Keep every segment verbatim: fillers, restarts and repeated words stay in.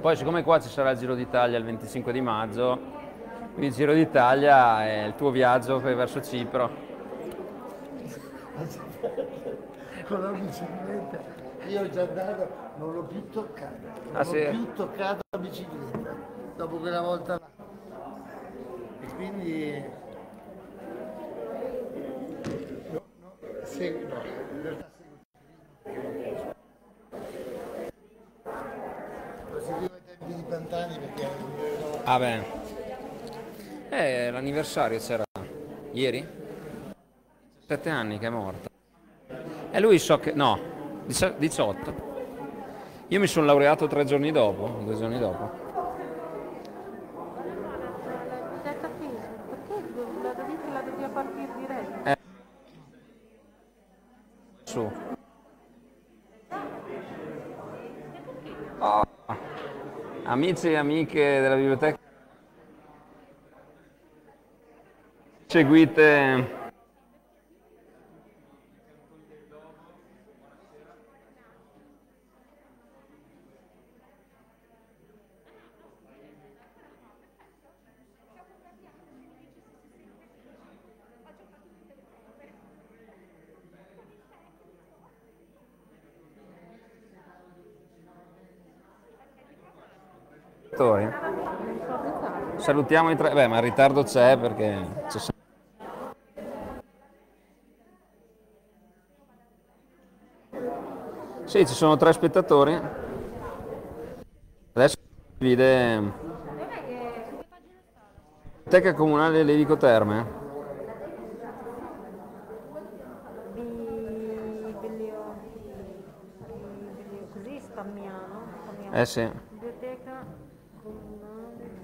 Poi siccome qua ci sarà il Giro d'Italia il venticinque di maggio, quindi il Giro d'Italia è il tuo viaggio verso Cipro. Con la bicicletta, io ho già andato, non l'ho più toccata, non Ah, ho sì? più toccato la bicicletta, dopo quella volta là. E quindi... No, no, segui, no, in realtà seguo. Lo seguivo ai tempi di Pantani perché... Ah beh. Eh, l'anniversario c'era ieri? Sette anni che è morta. E lui so che... no, diciotto. Io mi sono laureato tre giorni dopo, due giorni dopo. Già capito, perché la dovevi la dovevi partire diretta? Eh, su. Oh. Amici e amiche della biblioteca, seguite salutiamo i tre. Beh, ma il ritardo c'è perché c'è sempre... Sì, ci sono tre spettatori. Adesso si divide Biblioteca Comunale Levico Terme. Biblio... Biblio... così Spammiano? Spammiano. Eh sì. Biblioteca comunale.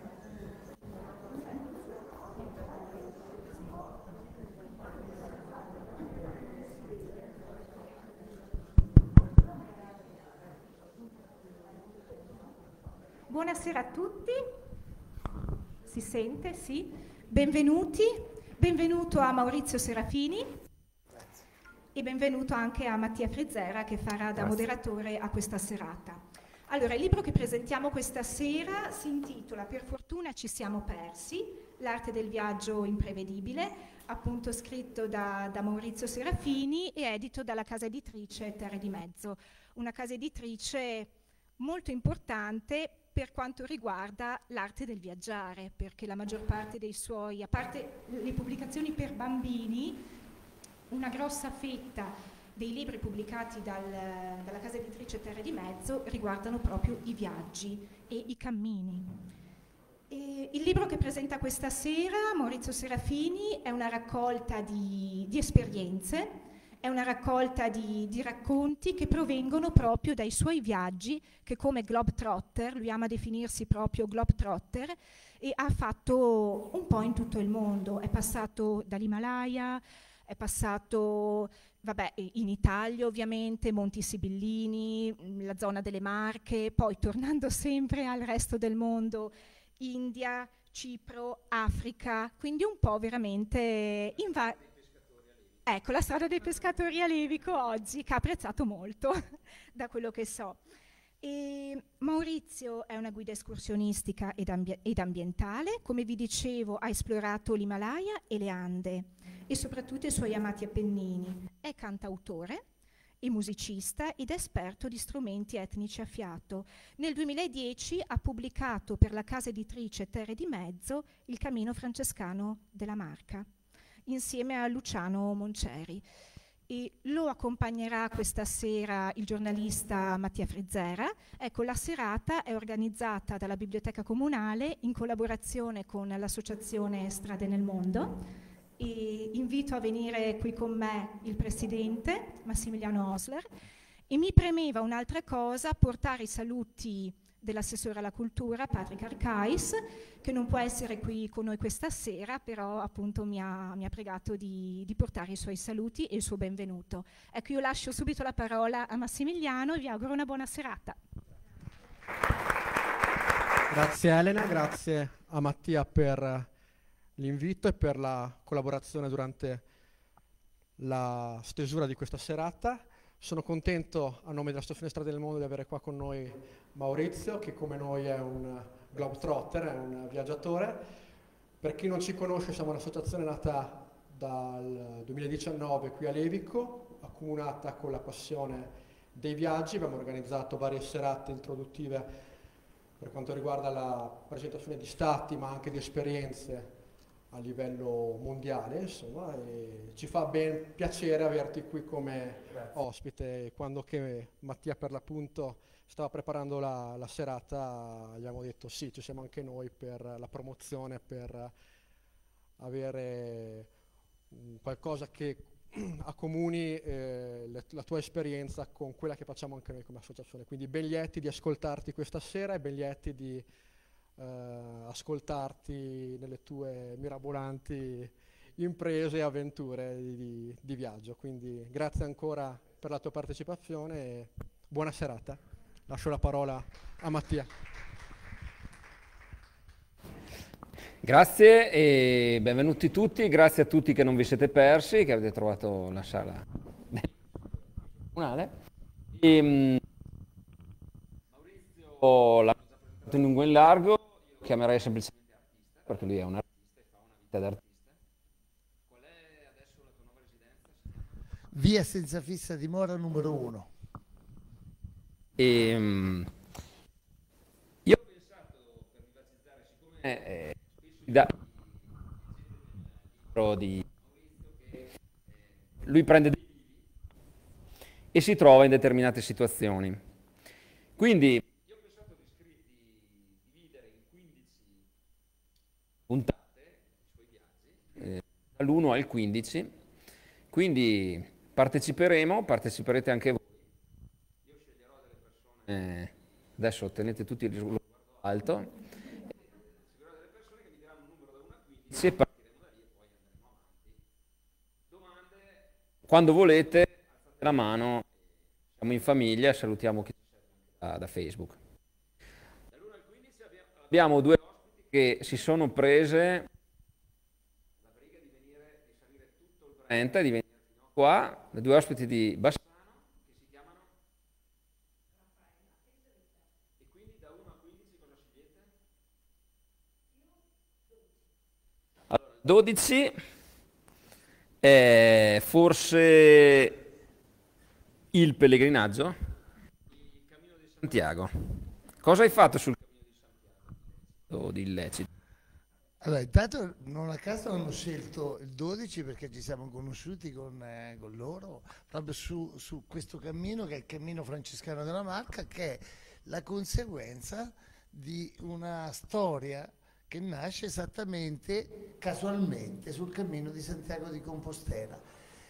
Buonasera a tutti, si sente? Sì. Benvenuti, benvenuto a Maurizio Serafini e benvenuto anche a Mattia Frizzera che farà da moderatore a questa serata. Allora, il libro che presentiamo questa sera si intitola Per fortuna ci siamo persi, l'arte del viaggio imprevedibile, appunto scritto da, da Maurizio Serafini e edito dalla casa editrice Terre di Mezzo, una casa editrice molto importante per quanto riguarda l'arte del viaggiare, perché la maggior parte dei suoi, a parte le pubblicazioni per bambini, una grossa fetta dei libri pubblicati dal, dalla casa editrice Terre di Mezzo riguardano proprio i viaggi e i cammini. E il libro che presenta questa sera Maurizio Serafini è una raccolta di, di esperienze, è una raccolta di, di racconti che provengono proprio dai suoi viaggi, che come globetrotter, lui ama definirsi proprio globetrotter, e ha fatto un po' in tutto il mondo. È passato dall'Himalaya, è passato vabbè, in Italia ovviamente, Monti Sibillini, la zona delle Marche, poi tornando sempre al resto del mondo, India, Cipro, Africa, quindi un po' veramente in va- Ecco, la strada dei pescatori a Levico oggi, che ha apprezzato molto, da quello che so. E Maurizio è una guida escursionistica ed, ambi- ed ambientale, come vi dicevo ha esplorato l'Himalaya e le Ande e soprattutto i suoi amati Appennini. È cantautore e musicista ed esperto di strumenti etnici a fiato. Nel duemiladieci ha pubblicato per la casa editrice Terre di Mezzo Il Cammino Francescano della Marca, insieme a Luciano Monceri. E lo accompagnerà questa sera il giornalista Mattia Frizzera. Ecco, la serata è organizzata dalla Biblioteca Comunale in collaborazione con l'associazione Strade nel Mondo e invito a venire qui con me il presidente Massimiliano Osler e mi premeva un'altra cosa, portare i saluti dell'assessore alla cultura Patrick Arcais, che non può essere qui con noi questa sera, però appunto mi ha, mi ha pregato di, di portare i suoi saluti e il suo benvenuto. Ecco, io lascio subito la parola a Massimiliano e vi auguro una buona serata. Grazie Elena, grazie a Mattia per l'invito e per la collaborazione durante la stesura di questa serata. Sono contento a nome della Associazione Strade del Mondo di avere qua con noi Maurizio, che come noi è un globetrotter, è un viaggiatore. Per chi non ci conosce, siamo un'associazione nata dal duemiladiciannove qui a Levico, accomunata con la passione dei viaggi. Abbiamo organizzato varie serate introduttive per quanto riguarda la presentazione di stati, ma anche di esperienze a livello mondiale, insomma, e ci fa ben piacere averti qui come Grazie. Ospite. Quando che Mattia per l'appunto stava preparando la, la serata, gli abbiamo detto sì, ci siamo anche noi per la promozione, per avere qualcosa che accomuni eh, le, la tua esperienza con quella che facciamo anche noi come associazione. Quindi ben lieti di ascoltarti questa sera e ben lieti di Uh, ascoltarti nelle tue mirabolanti imprese e avventure di, di, di viaggio. Quindi grazie ancora per la tua partecipazione e buona serata. Lascio la parola a Mattia. Grazie e benvenuti tutti, grazie a tutti che non vi siete persi, che avete trovato la sala comunale. E, um, Maurizio l'ha presentato in lungo e in largo. Chiamerei semplicemente artista, perché lui è un artista e fa una vita d'artista. Qual è adesso la tua nuova residenza? Via senza fissa dimora numero uno. E, um, io ho pensato, per privatizzare, siccome eh, spesso da libro di Maurizio, che eh, lui prende dei libri e si trova in determinate situazioni. Quindi puntate sui viaggi, eh, dall'uno al quindici, quindi parteciperemo, parteciperete anche voi. Io sceglierò delle persone, eh, adesso tenete tutti lo sguardo alto, e sceglierò delle persone che mi diranno un numero da uno a quindici e partiremo da lì e poi andremo avanti. Domande, quando volete, alzate la mano, siamo in famiglia, salutiamo chi ci segue da, da Facebook. Dall'uno al quindici abbiamo, abbiamo due che si sono prese la briga di venire, di salire tutto il Brenta e di venire fino a qua, le due ospiti di Bassano che si chiamano e quindi da uno a quindici cosa scegliete? Allora, dodici è forse il pellegrinaggio, il Cammino di Santiago. Cosa hai fatto sul di illeciti? Allora, intanto non a caso hanno scelto il dodici perché ci siamo conosciuti con, eh, con loro proprio su, su questo cammino che è il cammino francescano della Marca, che è la conseguenza di una storia che nasce esattamente casualmente sul cammino di Santiago di Compostela.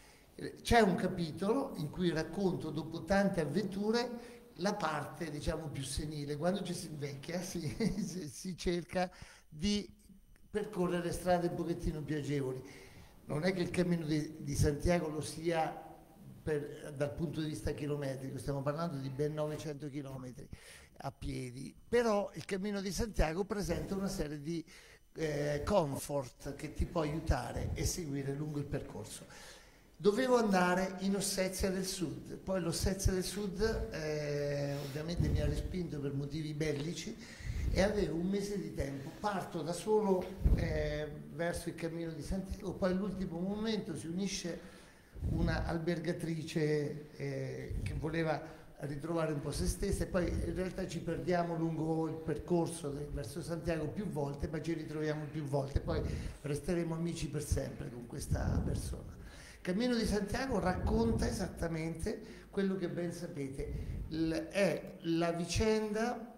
C'è un capitolo in cui racconto dopo tante avventure la parte, diciamo, più senile. Quando ci si invecchia si, si cerca di percorrere strade un pochettino più agevoli. Non è che il cammino di, di Santiago lo sia per, dal punto di vista chilometrico, stiamo parlando di ben novecento chilometri a piedi, però il cammino di Santiago presenta una serie di eh, comfort che ti può aiutare e seguire lungo il percorso. Dovevo andare in Ossetia del Sud, poi l'Ossetia del Sud eh, ovviamente mi ha respinto per motivi bellici e avevo un mese di tempo. Parto da solo eh, verso il cammino di Santiago, poi all'ultimo momento si unisce una albergatrice eh, che voleva ritrovare un po' se stessa e poi in realtà ci perdiamo lungo il percorso verso Santiago più volte, ma ci ritroviamo più volte, poi resteremo amici per sempre con questa persona. Cammino di Santiago racconta esattamente quello che ben sapete, L- è la vicenda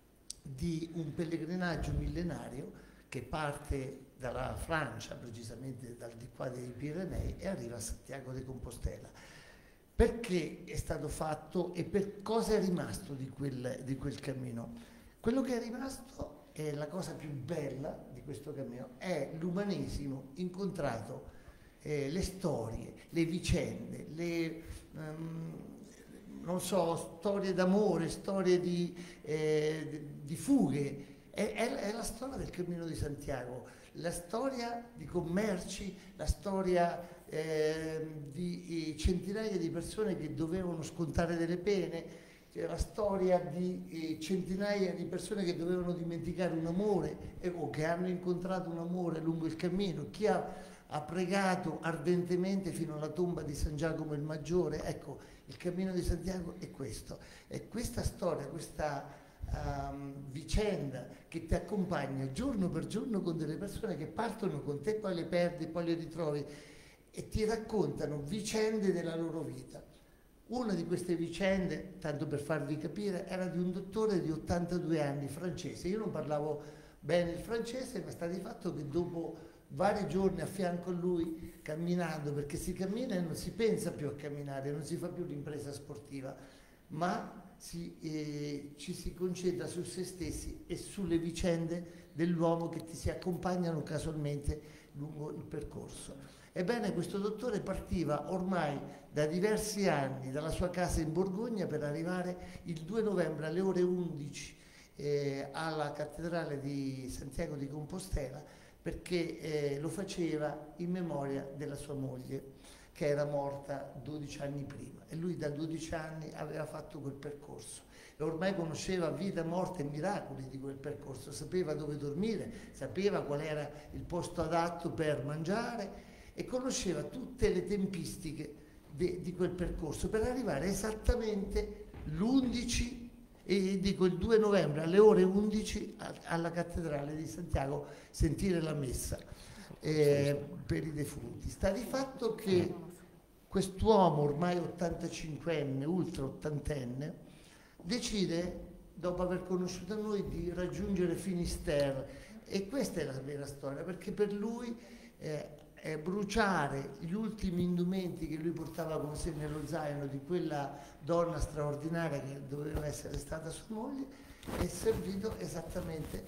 di un pellegrinaggio millenario che parte dalla Francia, precisamente dal di qua dei Pirenei, e arriva a Santiago de Compostela. Perché è stato fatto e per cosa è rimasto di quel, di quel cammino? Quello che è rimasto, è la cosa più bella di questo cammino, è l'umanesimo incontrato. Eh, le storie, le vicende, le, um, non so, storie d'amore, storie di, eh, di fughe, è, è, è la storia del Cammino di Santiago, la storia di commerci, la storia eh, di eh, centinaia di persone che dovevano scontare delle pene. C'è la storia di eh, centinaia di persone che dovevano dimenticare un amore eh, o che hanno incontrato un amore lungo il cammino, chi ha, ha pregato ardentemente fino alla tomba di San Giacomo il Maggiore. Ecco, il cammino di Santiago è questo, è questa storia, questa um, vicenda che ti accompagna giorno per giorno con delle persone che partono con te, poi le perdi, poi le ritrovi e ti raccontano vicende della loro vita. Una di queste vicende, tanto per farvi capire, era di un dottore di ottantadue anni, francese. Io non parlavo bene il francese, ma sta di fatto che dopo vari giorni a fianco a lui, camminando, perché si cammina e non si pensa più a camminare, non si fa più l'impresa sportiva, ma si, eh, ci si concentra su se stessi e sulle vicende dell'uomo che ti si accompagnano casualmente lungo il percorso. Ebbene, questo dottore partiva ormai da diversi anni dalla sua casa in Borgogna per arrivare il due novembre alle ore undici eh, alla cattedrale di Santiago di Compostela, perché eh, lo faceva in memoria della sua moglie, che era morta dodici anni prima, e lui da dodici anni aveva fatto quel percorso e ormai conosceva vita, morte e miracoli di quel percorso, sapeva dove dormire, sapeva qual era il posto adatto per mangiare e conosceva tutte le tempistiche de, di quel percorso per arrivare esattamente l'undici, e dico il due novembre alle ore undici a, alla cattedrale di Santiago, sentire la messa eh, per i defunti. Sta di fatto che quest'uomo ormai ottantacinquenne, ultra ottantenne, decide, dopo aver conosciuto noi, di raggiungere Finisterre, e questa è la vera storia, perché per lui eh, eh, bruciare gli ultimi indumenti che lui portava con sé nello zaino di quella donna straordinaria che doveva essere stata sua moglie è servito esattamente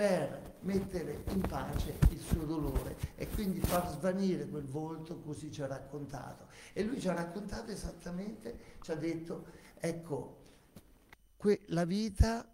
per mettere in pace il suo dolore e quindi far svanire quel volto, così ci ha raccontato. E lui ci ha raccontato esattamente, ci ha detto, ecco, que- la vita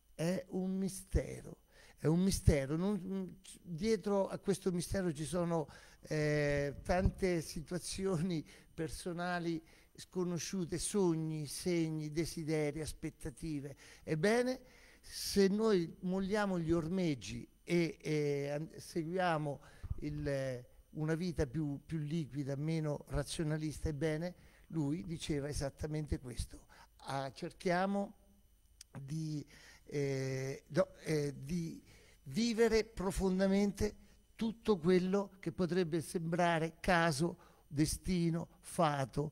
è un mistero, è un mistero, non, dietro a questo mistero ci sono eh, tante situazioni personali sconosciute, sogni, segni, desideri, aspettative. Ebbene, se noi molliamo gli ormeggi e, e seguiamo il, una vita più, più liquida, meno razionalista, ebbene, lui diceva esattamente questo. Ah, cerchiamo di, eh, do, eh, di vivere profondamente tutto quello che potrebbe sembrare caso, destino, fato,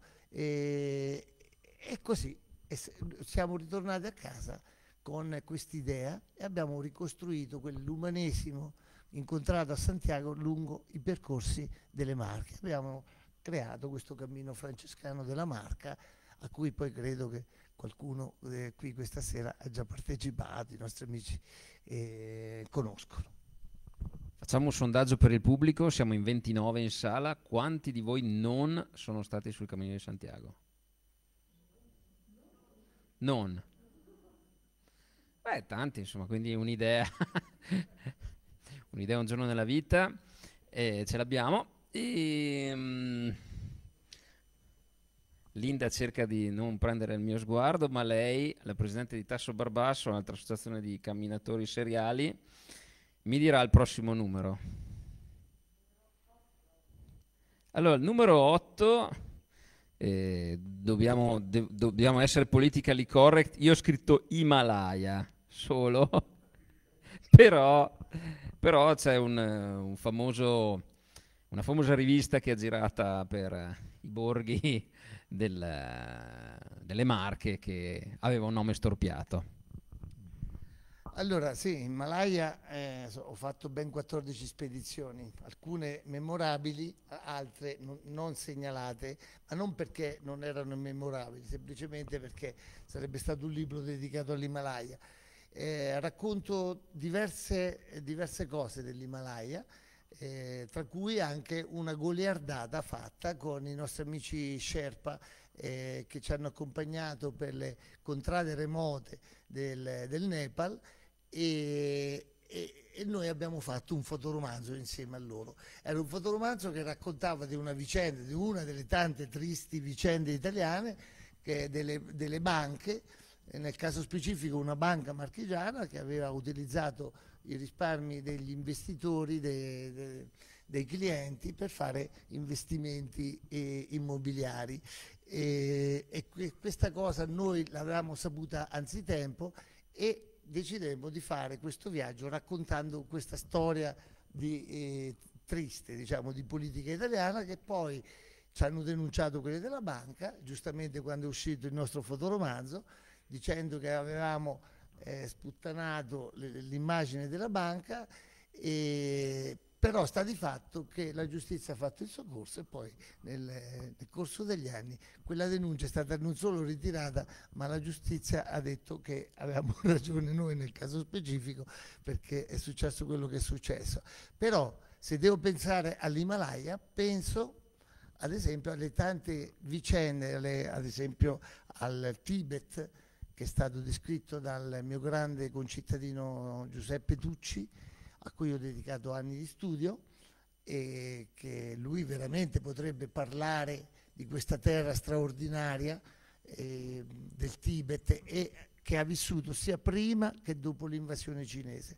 eh, e così e siamo ritornati a casa con quest'idea e abbiamo ricostruito quell'umanesimo incontrato a Santiago lungo i percorsi delle Marche. Abbiamo creato questo cammino francescano della Marca, a cui poi credo che qualcuno eh, qui questa sera ha già partecipato, i nostri amici eh, conoscono. Facciamo un sondaggio per il pubblico, siamo in ventinove in sala, quanti di voi non sono stati sul Cammino di Santiago? Non? Beh, tanti, insomma, quindi un'idea, un'idea un giorno nella vita, eh, ce l'abbiamo. E, um, Linda cerca di non prendere il mio sguardo, ma lei, la presidente di Tasso Barbasso, un'altra associazione di camminatori seriali, mi dirà il prossimo numero. Allora, il numero otto, eh, dobbiamo, de- dobbiamo essere politically correct, io ho scritto Himalaya solo, però, però c'è un, un famoso, una famosa rivista che è girata per i borghi del, delle Marche che aveva un nome storpiato. Allora sì, in Himalaya eh, ho fatto ben quattordici spedizioni, alcune memorabili, altre non, non segnalate, ma non perché non erano memorabili, semplicemente perché sarebbe stato un libro dedicato all'Himalaya. Eh, racconto diverse, diverse cose dell'Himalaya, eh, tra cui anche una goliardata fatta con i nostri amici Sherpa eh, che ci hanno accompagnato per le contrade remote del, del Nepal. E, e, e noi abbiamo fatto un fotoromanzo insieme a loro. Era un fotoromanzo che raccontava di una vicenda, di una delle tante tristi vicende italiane, che delle, delle banche, nel caso specifico una banca marchigiana che aveva utilizzato i risparmi degli investitori, dei, dei, dei clienti, per fare investimenti eh, immobiliari. E, e questa cosa noi l'avevamo saputa anzitempo e decidemmo di fare questo viaggio raccontando questa storia di, eh, triste, diciamo, di politica italiana, che poi ci hanno denunciato quelli della banca, giustamente quando è uscito il nostro fotoromanzo, dicendo che avevamo eh, sputtanato l'immagine della banca, e però sta di fatto che la giustizia ha fatto il suo corso e poi nel, nel corso degli anni quella denuncia è stata non solo ritirata, ma la giustizia ha detto che avevamo ragione noi nel caso specifico, perché è successo quello che è successo. Però se devo pensare all'Himalaya, penso ad esempio alle tante vicende, alle, ad esempio al Tibet, che è stato descritto dal mio grande concittadino Giuseppe Tucci, a cui ho dedicato anni di studio, e che lui veramente potrebbe parlare di questa terra straordinaria eh, del Tibet, e che ha vissuto sia prima che dopo l'invasione cinese.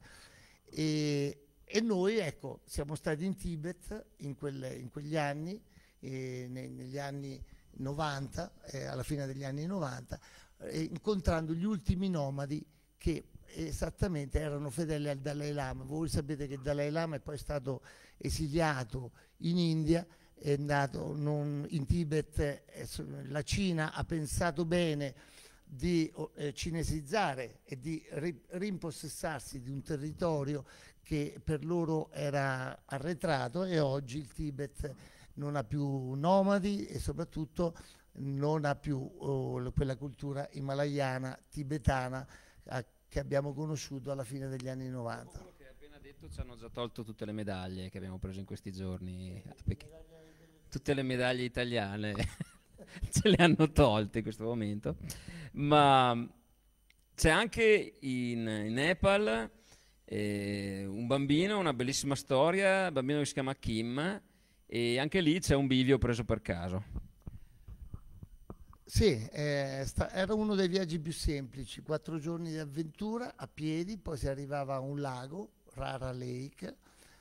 E, e noi, ecco, siamo stati in Tibet in, quelle, in quegli anni, eh, ne, negli anni novanta, eh, alla fine degli anni novanta, eh, incontrando gli ultimi nomadi che esattamente erano fedeli al Dalai Lama. Voi sapete che il Dalai Lama è poi stato esiliato in India, è andato non, in Tibet, eh, la Cina ha pensato bene di eh, cinesizzare e di ri, rimpossessarsi di un territorio che per loro era arretrato, e oggi il Tibet non ha più nomadi e soprattutto non ha più oh, quella cultura himalayana, tibetana, a, che abbiamo conosciuto alla fine degli anni novanta. Quello che hai appena detto, ci hanno già tolto tutte le medaglie che abbiamo preso in questi giorni, tutte le medaglie italiane ce le hanno tolte in questo momento, ma c'è anche in, in Nepal eh, un bambino, una bellissima storia, un bambino che si chiama Kim, e anche lì c'è un bivio preso per caso. Sì, eh, sta, era uno dei viaggi più semplici, quattro giorni di avventura a piedi, poi si arrivava a un lago, Rara Lake,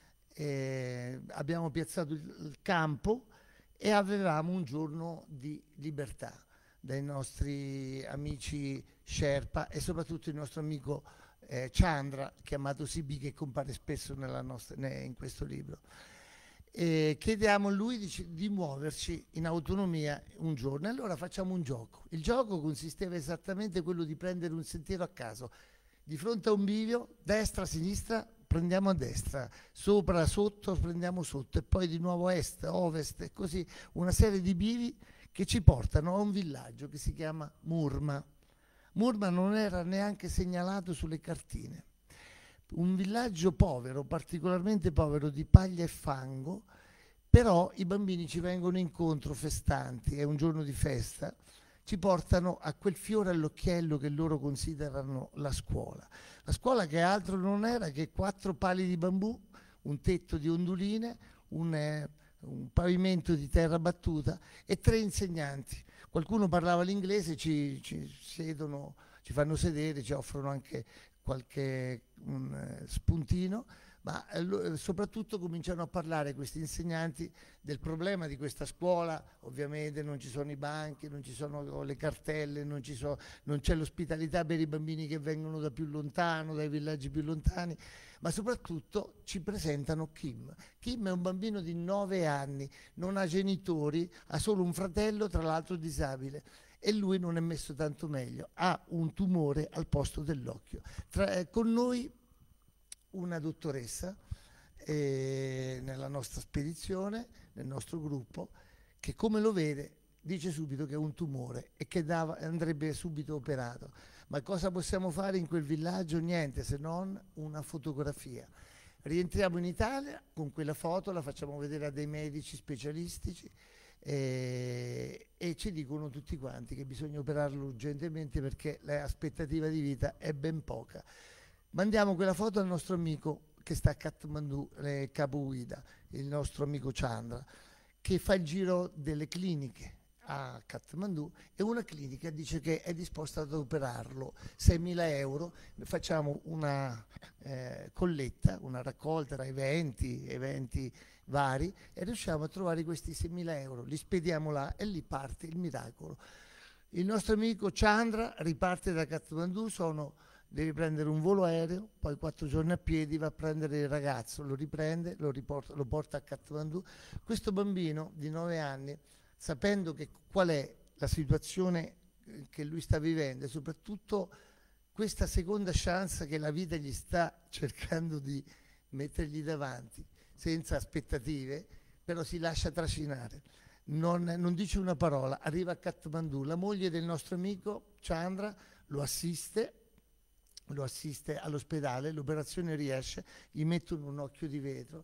eh, abbiamo piazzato il, il campo e avevamo un giorno di libertà dai nostri amici Sherpa e soprattutto il nostro amico eh, Chandra, chiamato Sibi, che compare spesso nella nostra, ne, in questo libro. E chiediamo a lui di, di muoverci in autonomia un giorno, e allora facciamo un gioco. Il gioco consisteva esattamente quello di prendere un sentiero a caso, di fronte a un bivio, destra, sinistra, prendiamo a destra, sopra, sotto, prendiamo sotto, e poi di nuovo est, ovest, e così una serie di bivi che ci portano a un villaggio che si chiama Murma. Murma non era neanche segnalato sulle cartine. Un villaggio povero, particolarmente povero, di paglia e fango, però i bambini ci vengono incontro festanti, è un giorno di festa, ci portano a quel fiore all'occhiello che loro considerano la scuola. La scuola che altro non era che quattro pali di bambù, un tetto di onduline, un, eh, un pavimento di terra battuta e tre insegnanti. Qualcuno parlava l'inglese, ci, ci siedono, ci fanno sedere, ci offrono anche qualche un, eh, spuntino, ma eh, soprattutto cominciano a parlare questi insegnanti del problema di questa scuola. Ovviamente non ci sono i banchi, non ci sono le cartelle, non, ci so, non c'è l'ospitalità per i bambini che vengono da più lontano, dai villaggi più lontani, ma soprattutto ci presentano Kim. Kim è un bambino di nove anni, non ha genitori, ha solo un fratello, tra l'altro disabile. E lui non è messo tanto meglio, ha un tumore al posto dell'occhio. Eh, con noi una dottoressa eh, nella nostra spedizione, nel nostro gruppo, che come lo vede dice subito che è un tumore e che dava, andrebbe subito operato. Ma cosa possiamo fare in quel villaggio? Niente, se non una fotografia. Rientriamo in Italia con quella foto, la facciamo vedere a dei medici specialistici, E, e ci dicono tutti quanti che bisogna operarlo urgentemente perché l'aspettativa di vita è ben poca. Mandiamo quella foto al nostro amico che sta a Kathmandu, eh, Capo Guida, il nostro amico Chandra, che fa il giro delle cliniche a Kathmandu, e una clinica dice che è disposta ad operarlo seimila euro. Facciamo una eh, colletta, una raccolta tra eventi, eventi vari, e riusciamo a trovare questi seimila euro, li spediamo là e lì parte il miracolo. Il nostro amico Chandra riparte da Kathmandu, sono, deve prendere un volo aereo, poi quattro giorni a piedi va a prendere il ragazzo, lo riprende, lo, riporta, lo porta a Kathmandu. Questo bambino di nove anni, sapendo che qual è la situazione che lui sta vivendo e soprattutto questa seconda chance che la vita gli sta cercando di mettergli davanti, senza aspettative, però si lascia trascinare. Non, non dice una parola, arriva a Kathmandu, la moglie del nostro amico Chandra lo assiste, lo assiste all'ospedale, l'operazione riesce, gli mettono un occhio di vetro,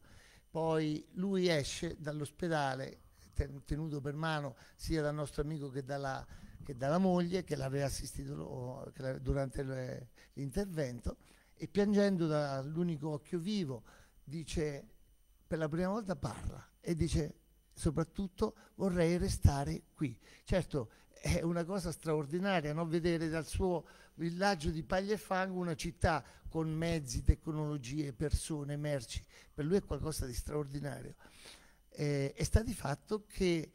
poi lui esce dall'ospedale tenuto per mano sia dal nostro amico che dalla, che dalla moglie che l'aveva assistito che durante l'intervento, e piangendo dall'unico occhio vivo dice, per la prima volta parla e dice soprattutto vorrei restare qui. Certo, è una cosa straordinaria, no? Vedere dal suo villaggio di paglia e fango una città con mezzi, tecnologie, persone, merci, per lui è qualcosa di straordinario. Eh, e sta di fatto che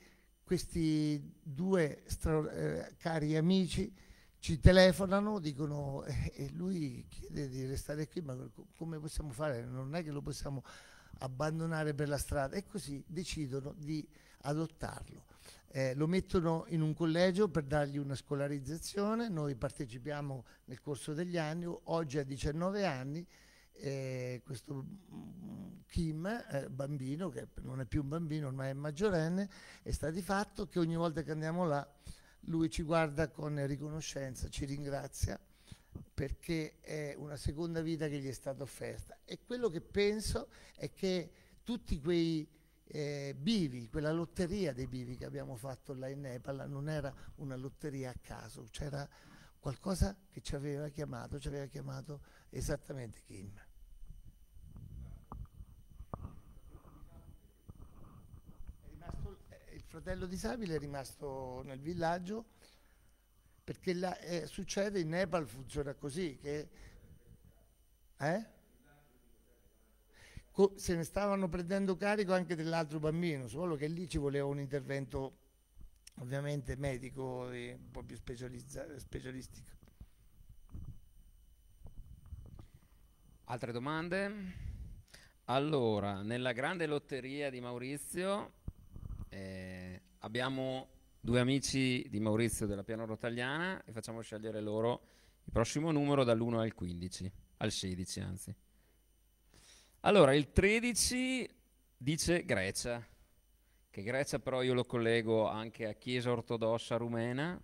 questi due stra- eh, cari amici ci telefonano, dicono, eh, e lui chiede di restare qui, ma come possiamo fare? Non è che lo possiamo abbandonare per la strada, e così decidono di adottarlo. Eh, lo mettono in un collegio per dargli una scolarizzazione, noi partecipiamo nel corso degli anni, oggi ha diciannove anni, eh, questo Kim, eh, bambino, che non è più un bambino, ormai è maggiorenne, e sta di fatto che ogni volta che andiamo là lui ci guarda con riconoscenza, ci ringrazia, perché è una seconda vita che gli è stata offerta. E quello che penso è che tutti quei eh, bivi, quella lotteria dei bivi che abbiamo fatto là in Nepal non era una lotteria a caso, c'era qualcosa che ci aveva chiamato, ci aveva chiamato esattamente Kim. È rimasto, eh, il fratello disabile è rimasto nel villaggio, perché la, eh, succede in Nepal, funziona così, che eh? Co- se ne stavano prendendo carico anche dell'altro bambino, solo che lì ci voleva un intervento ovviamente medico e un po' più specializza- specialistico. Altre domande? Allora, nella grande lotteria di Maurizio eh, abbiamo due amici di Maurizio della Pianoro Tagliana e facciamo scegliere loro il prossimo numero dall'uno al quindici, al sedici anzi. Allora, il tredici dice Grecia, che Grecia però io lo collego anche a Chiesa Ortodossa Rumena,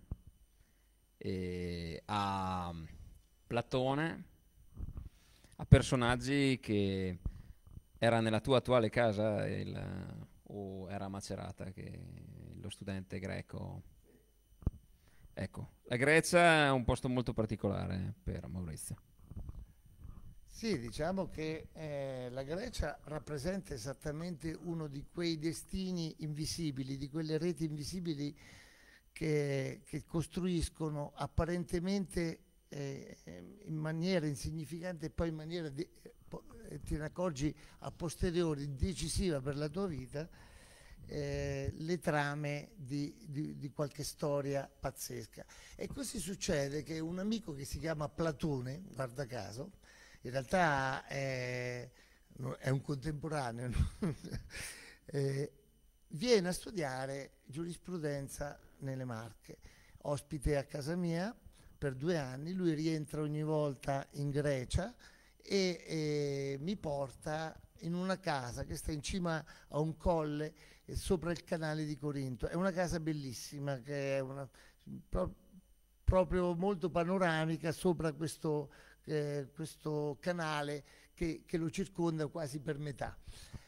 e a Platone, a personaggi che era nella tua attuale casa il, o era a Macerata, che lo studente greco. Ecco, la Grecia è un posto molto particolare per Maurizio. Sì, diciamo che eh, la Grecia rappresenta esattamente uno di quei destini invisibili, di quelle reti invisibili che, che costruiscono apparentemente eh, in maniera insignificante e poi in maniera, de- eh, te ne accorgi a posteriori, decisiva per la tua vita, eh, le trame di, di, di qualche storia pazzesca. E così succede che un amico che si chiama Platone, guarda caso, in realtà è, è un contemporaneo, no? eh, viene a studiare giurisprudenza nelle Marche, ospite a casa mia per due anni, lui rientra ogni volta in Grecia e, e mi porta in una casa che sta in cima a un colle eh, sopra il canale di Corinto. È una casa bellissima, che è una, pro, proprio molto panoramica sopra questo Eh, questo canale che, che lo circonda quasi per metà.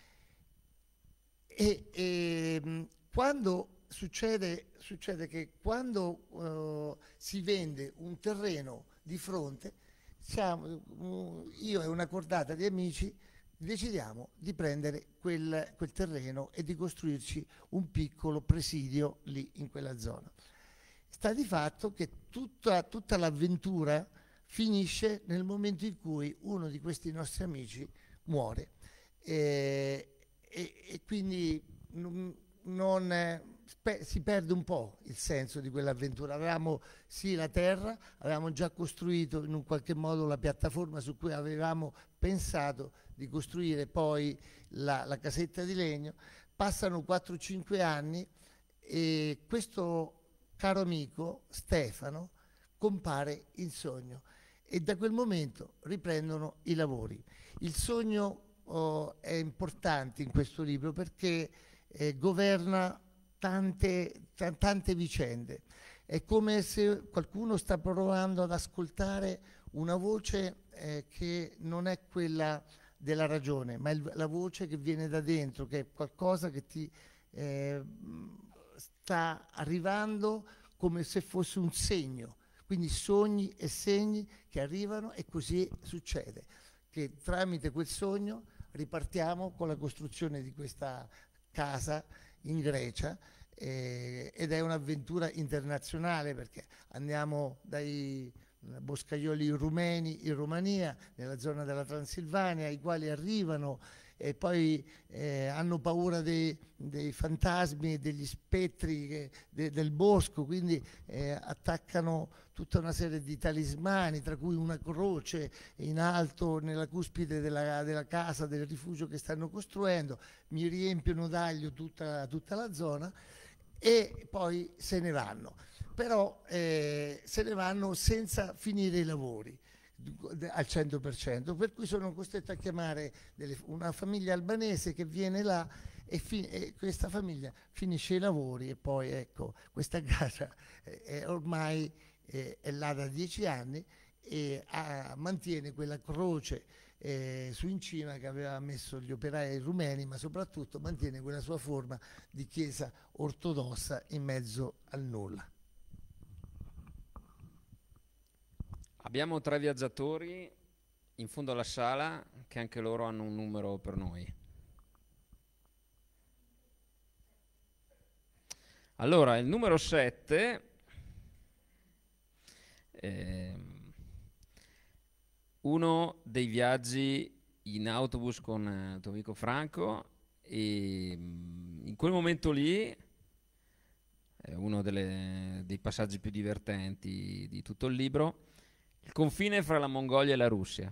E, e quando succede, succede che quando uh, si vende un terreno di fronte, siamo, io e una cordata di amici decidiamo di prendere quel, quel terreno e di costruirci un piccolo presidio lì in quella zona. Sta di fatto che tutta, tutta l'avventura finisce nel momento in cui uno di questi nostri amici muore e, e, e quindi non, non, eh, spe, si perde un po' il senso di quell'avventura. Avevamo sì la terra, avevamo già costruito in un qualche modo la piattaforma su cui avevamo pensato di costruire poi la, la casetta di legno. Passano quattro cinque anni e questo caro amico Stefano compare in sogno e da quel momento riprendono i lavori. Il sogno oh, è importante in questo libro perché eh, governa tante, t- tante vicende. È come se qualcuno sta provando ad ascoltare una voce eh, che non è quella della ragione, ma è il, la voce che viene da dentro, che è qualcosa che ti eh, sta arrivando come se fosse un segno. Quindi sogni e segni che arrivano e così succede, che tramite quel sogno ripartiamo con la costruzione di questa casa in Grecia eh, ed è un'avventura internazionale perché andiamo dai boscaioli rumeni in Romania, nella zona della Transilvania, i quali arrivano e poi eh, hanno paura dei, dei fantasmi e degli spettri che, de, del bosco, quindi eh, attaccano tutta una serie di talismani, tra cui una croce in alto nella cuspide della, della casa, del rifugio che stanno costruendo, mi riempiono d'aglio tutta, tutta la zona e poi se ne vanno. Però eh, se ne vanno senza finire i lavori al cento per cento, per cui sono costretto a chiamare delle, una famiglia albanese che viene là e, fi, e questa famiglia finisce i lavori e poi ecco questa casa è, è ormai è, è là da dieci anni e ha, mantiene quella croce eh, su in cima che aveva messo gli operai rumeni, ma soprattutto mantiene quella sua forma di chiesa ortodossa in mezzo al nulla. Abbiamo tre viaggiatori in fondo alla sala che anche loro hanno un numero per noi. Allora, il numero sette, eh, uno dei viaggi in autobus con eh, il tuo amico Franco e in quel momento lì è uno delle, dei passaggi più divertenti di tutto il libro. Il confine fra la Mongolia e la Russia.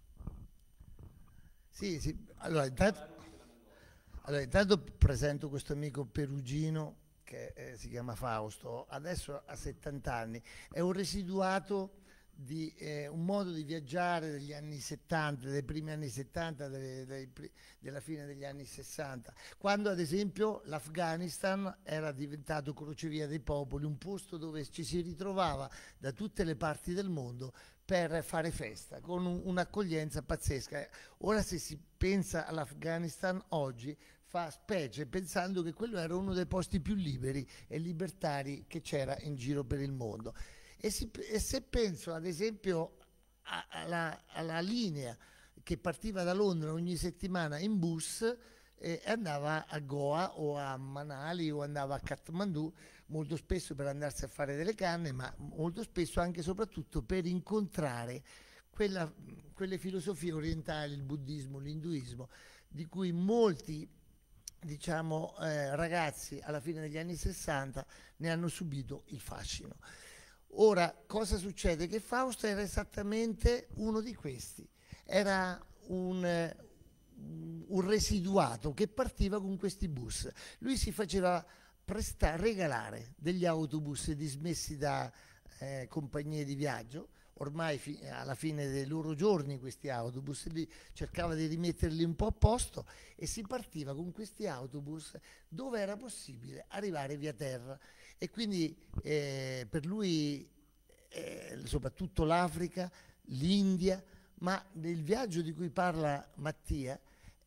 Sì, sì. Allora, intanto, allora, intanto presento questo amico perugino che eh, si chiama Fausto, adesso ha settanta anni, è un residuato di eh, un modo di viaggiare degli anni settanta, dei primi anni settanta, dei, dei, della fine degli anni sessanta, quando ad esempio l'Afghanistan era diventato crocevia dei popoli, un posto dove ci si ritrovava da tutte le parti del mondo per fare festa, con un, un'accoglienza pazzesca. Ora se si pensa all'Afghanistan oggi fa specie pensando che quello era uno dei posti più liberi e libertari che c'era in giro per il mondo. E, si, e se penso ad esempio a, alla, alla linea che partiva da Londra ogni settimana in bus e eh, andava a Goa o a Manali o andava a Kathmandu, molto spesso per andarsi a fare delle canne, ma molto spesso anche e soprattutto per incontrare quella, quelle filosofie orientali, il buddismo, l'induismo, di cui molti diciamo eh, ragazzi alla fine degli anni sessanta ne hanno subito il fascino. Ora, cosa succede? Che Fausto era esattamente uno di questi, era un, eh, un residuato che partiva con questi bus. Lui si faceva prestare, regalare degli autobus dismessi da eh, compagnie di viaggio, ormai fi- alla fine dei loro giorni questi autobus, lui cercava di rimetterli un po' a posto e si partiva con questi autobus dove era possibile arrivare via terra. E quindi eh, per lui eh, soprattutto l'Africa, l'India, ma nel viaggio di cui parla Mattia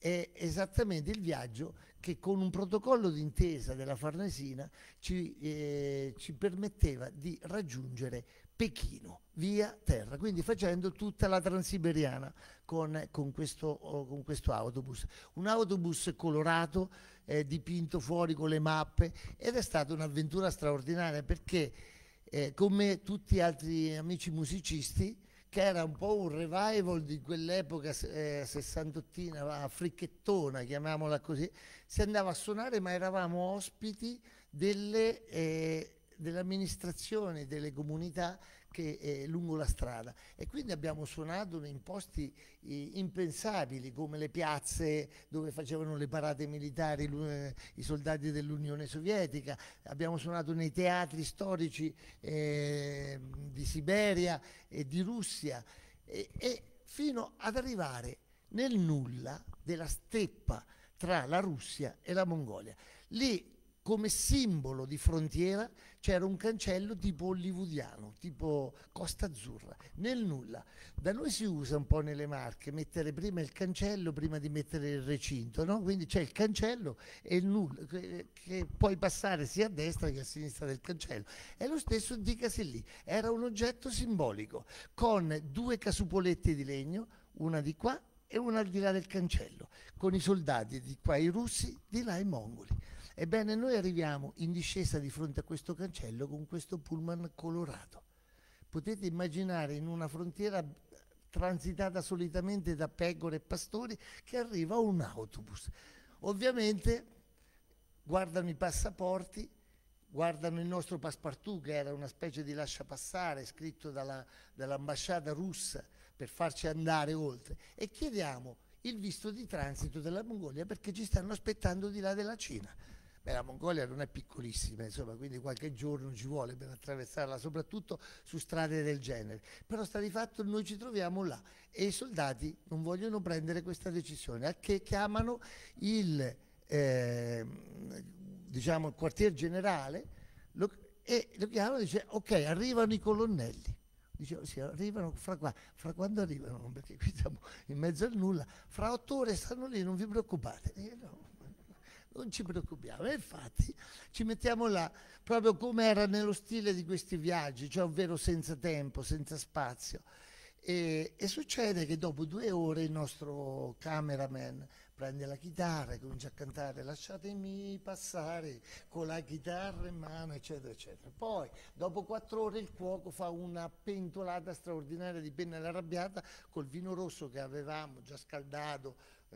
è esattamente il viaggio che con un protocollo d'intesa della Farnesina ci, eh, ci permetteva di raggiungere Pechino via terra, quindi facendo tutta la Transiberiana con, con, questo, oh, con questo autobus. Un autobus colorato, eh, dipinto fuori con le mappe, ed è stata un'avventura straordinaria perché eh, come tutti gli altri amici musicisti, che era un po' un revival di quell'epoca eh, sessantottina, fricchettona, chiamiamola così, si andava a suonare, ma eravamo ospiti delle, eh, delle amministrazioni, delle comunità che eh, lungo la strada, e quindi abbiamo suonato in posti eh, impensabili, come le piazze dove facevano le parate militari eh, i soldati dell'Unione Sovietica, abbiamo suonato nei teatri storici eh, di Siberia e di Russia, e, e fino ad arrivare nel nulla della steppa tra la Russia e la Mongolia. Lì, come simbolo di frontiera, c'era un cancello tipo hollywoodiano, tipo Costa Azzurra, nel nulla. Da noi si usa un po' nelle Marche mettere prima il cancello prima di mettere il recinto, no? Quindi c'è il cancello e il nulla, che, che puoi passare sia a destra che a sinistra del cancello. E lo stesso dicasi lì, era un oggetto simbolico, con due casupoletti di legno, una di qua e una al di là del cancello, con i soldati di qua i russi, di là i mongoli. Ebbene, noi arriviamo in discesa di fronte a questo cancello con questo pullman colorato. Potete immaginare in una frontiera transitata solitamente da pecore e pastori che arriva un autobus. Ovviamente guardano i passaporti, guardano il nostro passepartout, che era una specie di lasciapassare scritto dalla, dall'ambasciata russa per farci andare oltre, e chiediamo il visto di transito della Mongolia perché ci stanno aspettando di là della Cina. Beh, la Mongolia non è piccolissima, insomma, quindi qualche giorno ci vuole per attraversarla, soprattutto su strade del genere. Però sta di fatto noi ci troviamo là e i soldati non vogliono prendere questa decisione, al che chiamano il, eh, diciamo, il quartier generale lo, e lo chiamano e dice: ok, arrivano i colonnelli. Dicevo, sì, arrivano fra qua, fra quando arrivano? Perché qui siamo in mezzo al nulla, fra otto ore stanno lì, non vi preoccupate. E no, non ci preoccupiamo, e infatti ci mettiamo là proprio come era nello stile di questi viaggi, cioè ovvero senza tempo, senza spazio, e, e succede che dopo due ore il nostro cameraman prende la chitarra e comincia a cantare "Lasciatemi passare" con la chitarra in mano, eccetera eccetera. Poi dopo quattro ore il cuoco fa una pentolata straordinaria di pennella arrabbiata col vino rosso che avevamo già scaldato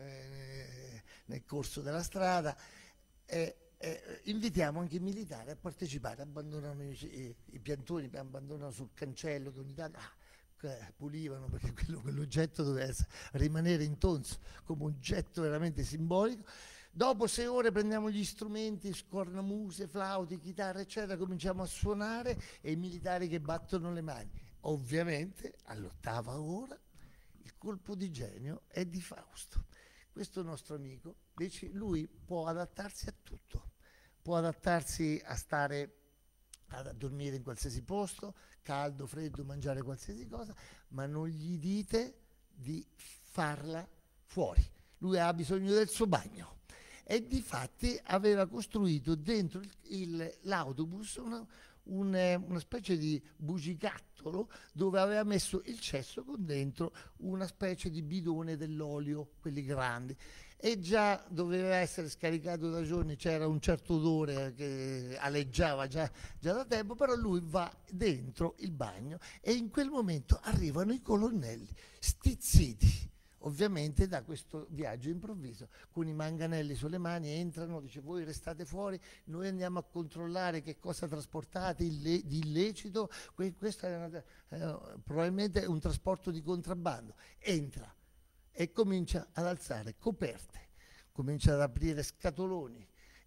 Eh, nel corso della strada, e eh, invitiamo anche i militari a partecipare, abbandonano i, i, i piantoni, abbandonano sul cancello che ogni tanto ah, pulivano, perché quello, quell'oggetto doveva essere, rimanere intonso come oggetto veramente simbolico. Dopo sei ore prendiamo gli strumenti, scornamuse, flauti, chitarre eccetera, cominciamo a suonare e i militari che battono le mani. Ovviamente all'ottava ora il colpo di genio è di Fausto. Questo nostro amico, lui può adattarsi a tutto, può adattarsi a stare, a dormire in qualsiasi posto, caldo, freddo, mangiare qualsiasi cosa, ma non gli dite di farla fuori. Lui ha bisogno del suo bagno. E difatti aveva costruito dentro il, il, l'autobus una, un, una specie di bugigattolo dove aveva messo il cesso con dentro una specie di bidone dell'olio, quelli grandi, e già doveva essere scaricato da giorni, c'era un certo odore che aleggiava già, già da tempo, però lui va dentro il bagno e in quel momento arrivano i colonnelli stizziti ovviamente da questo viaggio improvviso, con i manganelli sulle mani, entrano, dice: voi restate fuori, noi andiamo a controllare che cosa trasportate ille- di illecito, que- questo è una, eh, probabilmente un trasporto di contrabbando. Entra e comincia ad alzare coperte, comincia ad aprire scatoloni,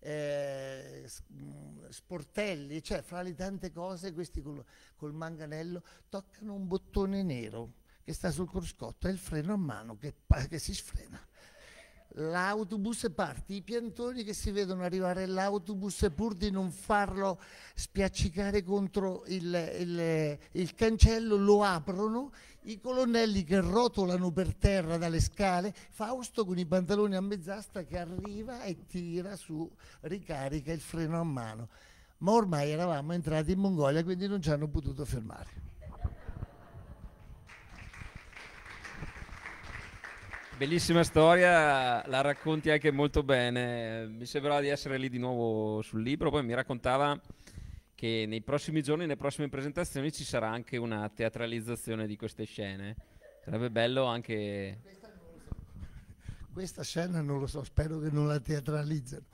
eh, sportelli, cioè fra le tante cose questi col, col manganello toccano un bottone nero che sta sul cruscotto, è il freno a mano che, che si sfrena. l'autobus parte, i piantoni che si vedono arrivare l'autobus pur di non farlo spiaccicare contro il, il, il cancello lo aprono, i colonnelli che rotolano per terra dalle scale, Fausto con i pantaloni a mezz'asta che arriva e tira su, ricarica il freno a mano, ma ormai eravamo entrati in Mongolia, quindi non ci hanno potuto fermare. Bellissima storia, la racconti anche molto bene, mi sembrava di essere lì di nuovo sul libro, poi mi raccontava che nei prossimi giorni, nelle prossime presentazioni ci sarà anche una teatralizzazione di queste scene, sarebbe bello anche... Questa scena non lo so, spero che non la teatralizzano.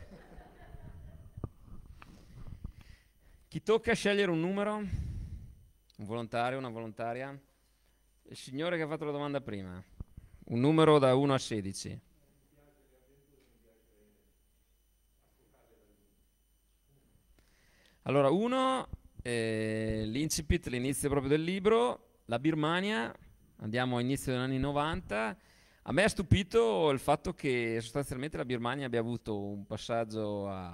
Chi tocca a scegliere un numero? Un volontario, una volontaria? Il signore che ha fatto la domanda prima. Un numero da uno a sedici. Allora, uno, eh, l'incipit, l'inizio proprio del libro, la Birmania, andiamo a inizio degli anni novanta. A me ha stupito il fatto che sostanzialmente la Birmania abbia avuto un passaggio a,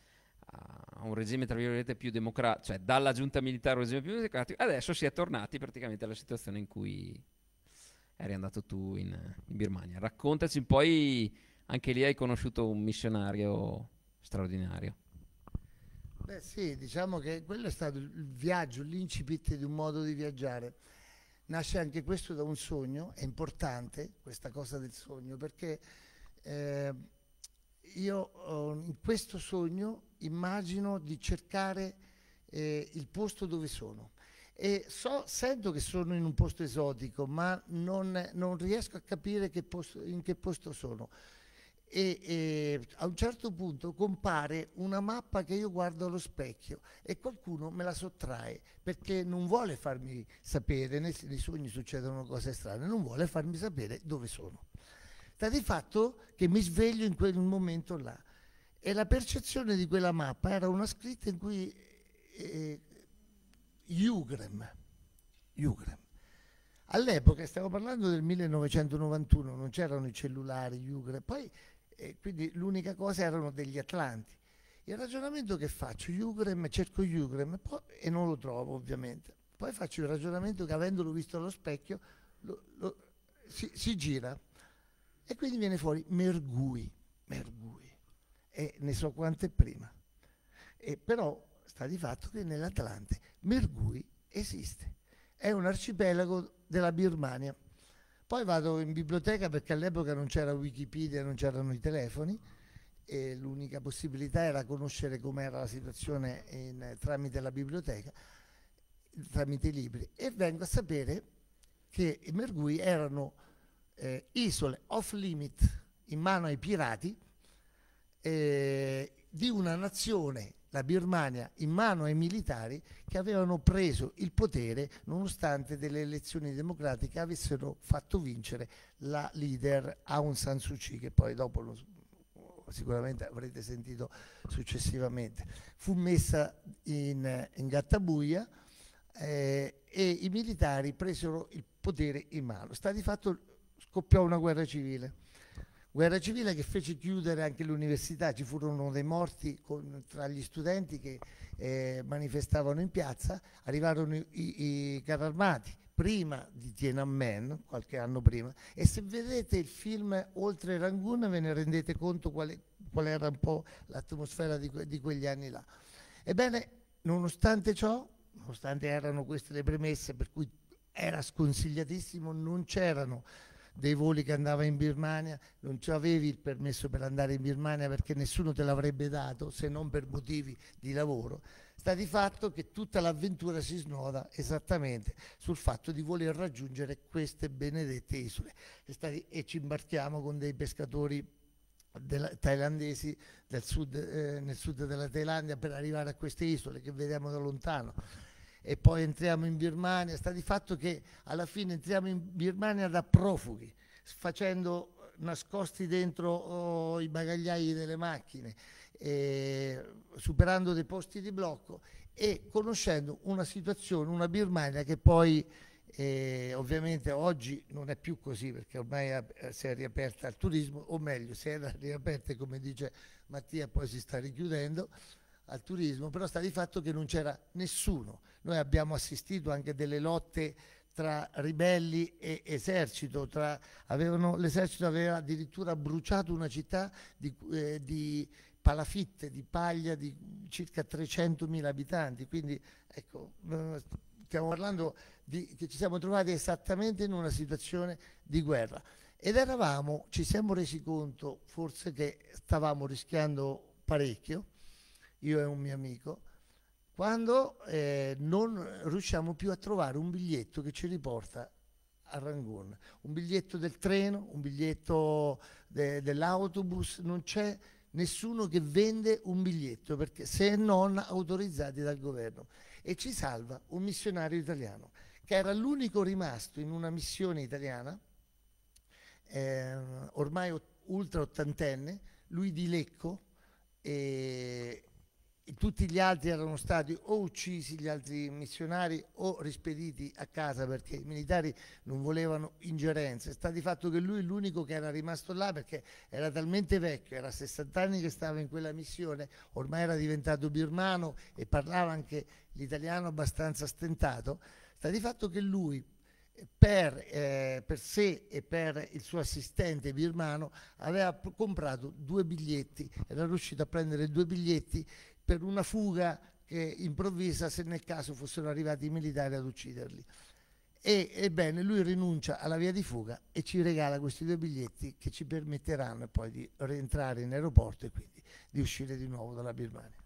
a un regime tra virgolette più democratico, cioè dalla giunta militare a un regime più democratico, adesso si è tornati praticamente alla situazione in cui eri andato tu in, in Birmania. Raccontaci, poi anche lì hai conosciuto un missionario straordinario. Beh sì, diciamo che quello è stato il viaggio, l'incipit di un modo di viaggiare. Nasce anche questo da un sogno, è importante questa cosa del sogno, perché eh, io oh, in questo sogno immagino di cercare eh, il posto dove sono. E so, sento che sono in un posto esotico, ma non, non riesco a capire che posto, in che posto sono. E, e a un certo punto compare una mappa che io guardo allo specchio e qualcuno me la sottrae perché non vuole farmi sapere, nei, nei sogni succedono cose strane, non vuole farmi sapere dove sono. Sta di fatto che mi sveglio in quel momento là e la percezione di quella mappa era una scritta in cui... Eh, Ugrem, Ugrem. All'epoca, stiamo parlando del millenovecentonovantuno, non c'erano i cellulari, Ugrem, poi eh, quindi l'unica cosa erano degli atlanti. Il ragionamento che faccio, Ugrem, cerco Ugrem poi, e non lo trovo ovviamente. Poi faccio il ragionamento che avendolo visto allo specchio lo, lo, si, si gira e quindi viene fuori Mergui, Mergui, e ne so quante prima. E però sta di fatto che nell'Atlante Mergui esiste, è un arcipelago della Birmania. Poi vado in biblioteca perché all'epoca non c'era Wikipedia, non c'erano i telefoni e l'unica possibilità era conoscere com'era la situazione in, tramite la biblioteca, tramite i libri, e vengo a sapere che i Mergui erano eh, isole off limit in mano ai pirati eh, di una nazione, la Birmania, in mano ai militari che avevano preso il potere nonostante delle elezioni democratiche avessero fatto vincere la leader Aung San Suu Kyi, che poi dopo lo, sicuramente avrete sentito successivamente. Fu messa in, in gattabuia eh, e i militari presero il potere in mano. Sta di fatto scoppiò una guerra civile. Guerra civile che fece chiudere anche l'università, ci furono dei morti con, tra gli studenti che eh, manifestavano in piazza, arrivarono i, i, i carri armati, prima di Tiananmen, qualche anno prima, e se vedete il film Oltre Rangoon ve ne rendete conto quale, qual era un po' l'atmosfera di, que, di quegli anni là. Ebbene, nonostante ciò, nonostante erano queste le premesse per cui era sconsigliatissimo, non c'erano dei voli che andava in Birmania, non avevi il permesso per andare in Birmania perché nessuno te l'avrebbe dato se non per motivi di lavoro. Sta di fatto che tutta l'avventura si snoda esattamente sul fatto di voler raggiungere queste benedette isole e ci imbarchiamo con dei pescatori della, thailandesi del sud, eh, nel sud della Thailandia per arrivare a queste isole che vediamo da lontano. E poi entriamo in Birmania, sta di fatto che alla fine entriamo in Birmania da profughi, facendo nascosti dentro oh, i bagagliai delle macchine, eh, superando dei posti di blocco e conoscendo una situazione, una Birmania che poi E ovviamente oggi non è più così, perché ormai è- si è riaperta al turismo, o meglio, si è riaperta, come dice Mattia, poi si sta richiudendo al turismo, però sta di fatto che non c'era nessuno. Noi abbiamo assistito anche delle lotte tra ribelli e esercito, tra, avevano, l'esercito aveva addirittura bruciato una città di, eh, di palafitte, di paglia di circa trecentomila abitanti, quindi ecco, eh, stiamo parlando di, che ci siamo trovati esattamente in una situazione di guerra ed eravamo, ci siamo resi conto forse che stavamo rischiando parecchio, io e un mio amico, quando eh, non riusciamo più a trovare un biglietto che ci riporta a Rangoon, un biglietto del treno, un biglietto de- dell'autobus, non c'è nessuno che vende un biglietto, perché se non autorizzati dal governo. E ci salva un missionario italiano, che era l'unico rimasto in una missione italiana, eh, ormai ot- ultra ottantenne, lui di Lecco, e e tutti gli altri erano stati o uccisi, gli altri missionari, o rispediti a casa perché i militari non volevano ingerenze. Sta di fatto che lui è l'unico che era rimasto là perché era talmente vecchio, era sessanta anni che stava in quella missione, ormai era diventato birmano e parlava anche l'italiano abbastanza stentato. Sta di fatto che lui, per, eh, per sé e per il suo assistente birmano, aveva p- comprato due biglietti, era riuscito a prendere due biglietti per una fuga che improvvisa se nel caso fossero arrivati i militari ad ucciderli. E ebbene lui rinuncia alla via di fuga e ci regala questi due biglietti che ci permetteranno poi di rientrare in aeroporto e quindi di uscire di nuovo dalla Birmania.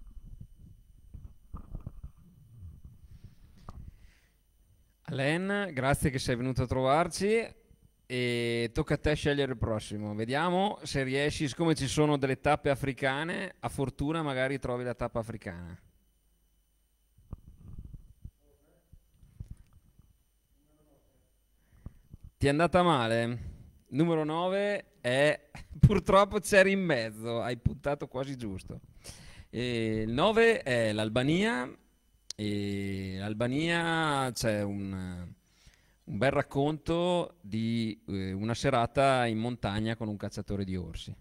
Alain, grazie che sei venuto a trovarci e tocca a te scegliere il prossimo. Vediamo se riesci, siccome ci sono delle tappe africane, a fortuna magari trovi la tappa africana. Ti è andata male? Numero nove è purtroppo c'eri in mezzo, hai puntato quasi giusto. E il nove è l'Albania e l'Albania c'è un, un bel racconto di eh, una serata in montagna con un cacciatore di orsi.